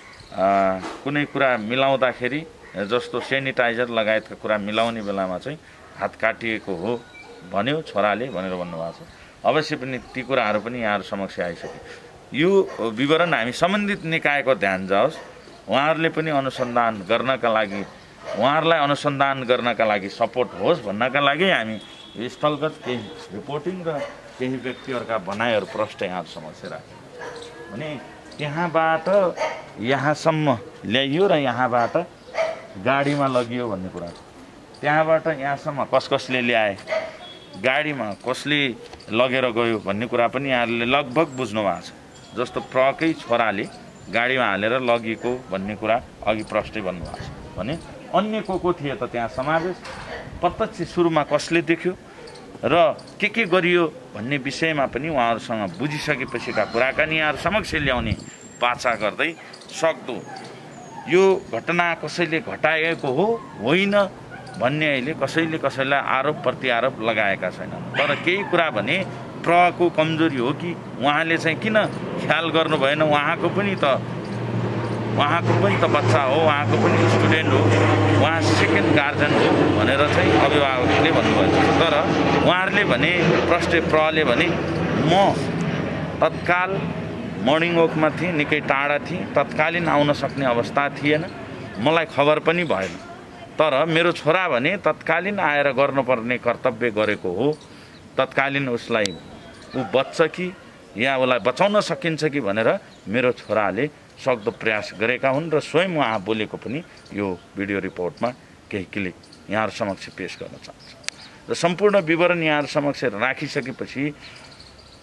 कुनै कुरा मिलाउँदाखेरि जस्तो सेनिटाइजर लगायतका कुरा मिलाउने बेलामा चाहिँ हात काटिएको हो भन्यो छोराले भनेर भन्नुभएको छ। अवश्य पनि ती कुराहरू पनि यहाँहरू समक्ष आइसके। यो विवरण हामी सम्बन्धित निकायको ध्यान जाओस्, उहाँहरूले पनि अनुसन्धान गर्नका लागि, उहाँहरूलाई अनुसन्धान गर्नका लागि सपोर्ट होस् भन्नका लागि हामी स्थलगत केही रिपोर्टिङ र केही व्यक्तिहरूका भनाइहरू प्रष्ट यहाँहरू समक्ष राख्यौँ भने त्यहाँबाट यहाँसम्म ल्याइयो र यहाँबाट गाडीमा लगियो भन्ने कुरा छ। त्यहाँबाट यहाँसम्म कस कसले ल्याए, गाडीमा कसले लगेर गयो भन्ने कुरा पनि यहाँहरूले लगभग बुझ्नु भएको छ। जस्तो प्रकै छोराले गाडीमा हालेर लगेको भन्ने कुरा अघि प्रष्टै भन्नुभएको छ भने अन्य को को थिए त त्यहाँ समावेश, प्रत्यक्ष सुरुमा कसले देख्यो र के के गरियो भन्ने विषयमा पनि उहाँहरूसँग बुझिसकेपछिका कुराकानी यहाँहरू समक्ष ल्याउने बाचा गर्दै सक्दो यो घटना कसैले घटाएको हो होइन भन्ने अहिले कसैले कसैलाई आरोप प्रत्यारोप लगाएका छैनन्। तर केही कुरा भने प्रको कमजोरी हो कि उहाँले चाहिँ किन ख्याल गर्नु भएन, उहाँको पनि त उहाँको पनि त बच्चा हो, उहाँको पनि स्टुडेन्ट हो, उहाँ सेकेन्ड गार्जियन हो भनेर चाहिँ अभिभावकले भन्नुभएको छ। तर उहाँहरूले भने प्रष्ट प्रले भने म तत्काल मर्निङ वकमा थिएँ, निकै टाढा थिएँ, तत्कालीन आउन सक्ने अवस्था थिएन, मलाई खबर पनि भएन। तर मेरो छोरा भने तत्कालीन आएर गर्नुपर्ने कर्तव्य गरेको हो, तत्कालीन उसलाई ऊ बच्छ कि या उसलाई बचाउन सकिन्छ कि भनेर मेरो छोराले सक्दो प्रयास गरेका हुन् र स्वयं उहाँ बोलेको पनि यो भिडियो रिपोर्टमा केही क्लिप यहाँहरू समक्ष पेश गर्न चाहन्छु। र सम्पूर्ण विवरण यहाँहरू समक्ष राखिसकेपछि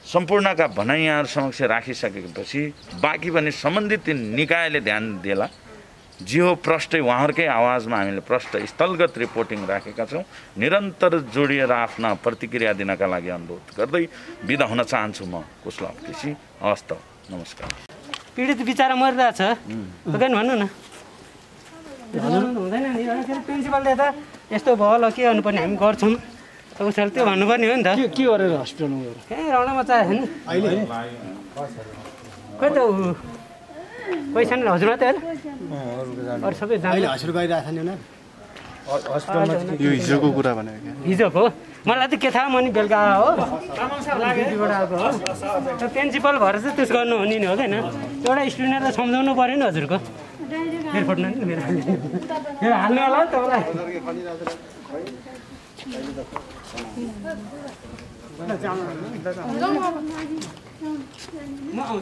सम्पूर्णका भनाइ यहाँहरू समक्ष राखिसकेपछि बाँकी पनि सम्बन्धित निकायले ध्यान दिएला। जे हो प्रष्टै उहाँहरूकै आवाजमा हामीले प्रष्ट स्थलगत रिपोर्टिङ राखेका छौँ। निरन्तर जोडिएर आफ्ना प्रतिक्रिया दिनका लागि अनुरोध गर्दै बिदा हुन चाहन्छु। म कुशल केसी, हवस् त, नमस्कार। पीडित बिचारा मरिरहेछ भन्नु न, हुँदैन नि। प्रिन्सिपलले त यस्तो भयो ल के गर्नुपर्ने हामी गर्छौँ उसले त्यो भन्नुपर्ने हो नि त। के गरेर हस्पिटलमा गएर ए रौडामा चाहियो नि अहिले खोइ त पैसा नि हजुर मात्रै अरू सबै अहिले हस्पिटल गइरहेको छ नि हस्पिटलमा। यो हिजोको कुरा भनेको क्या, हिजोको मलाई त के थाहा, म नि बेलुका हो दिदीबाट आएको हो। प्रिन्सिपल भएर चाहिँ त्यस गर्नु हुने नि हो होइन। एउटा स्टुडेन्टलाई सम्झाउनु पऱ्यो नि हजुरको। मेरो फोटो नि मेरो मेरो हाल्नु होला नि तपाईँलाई।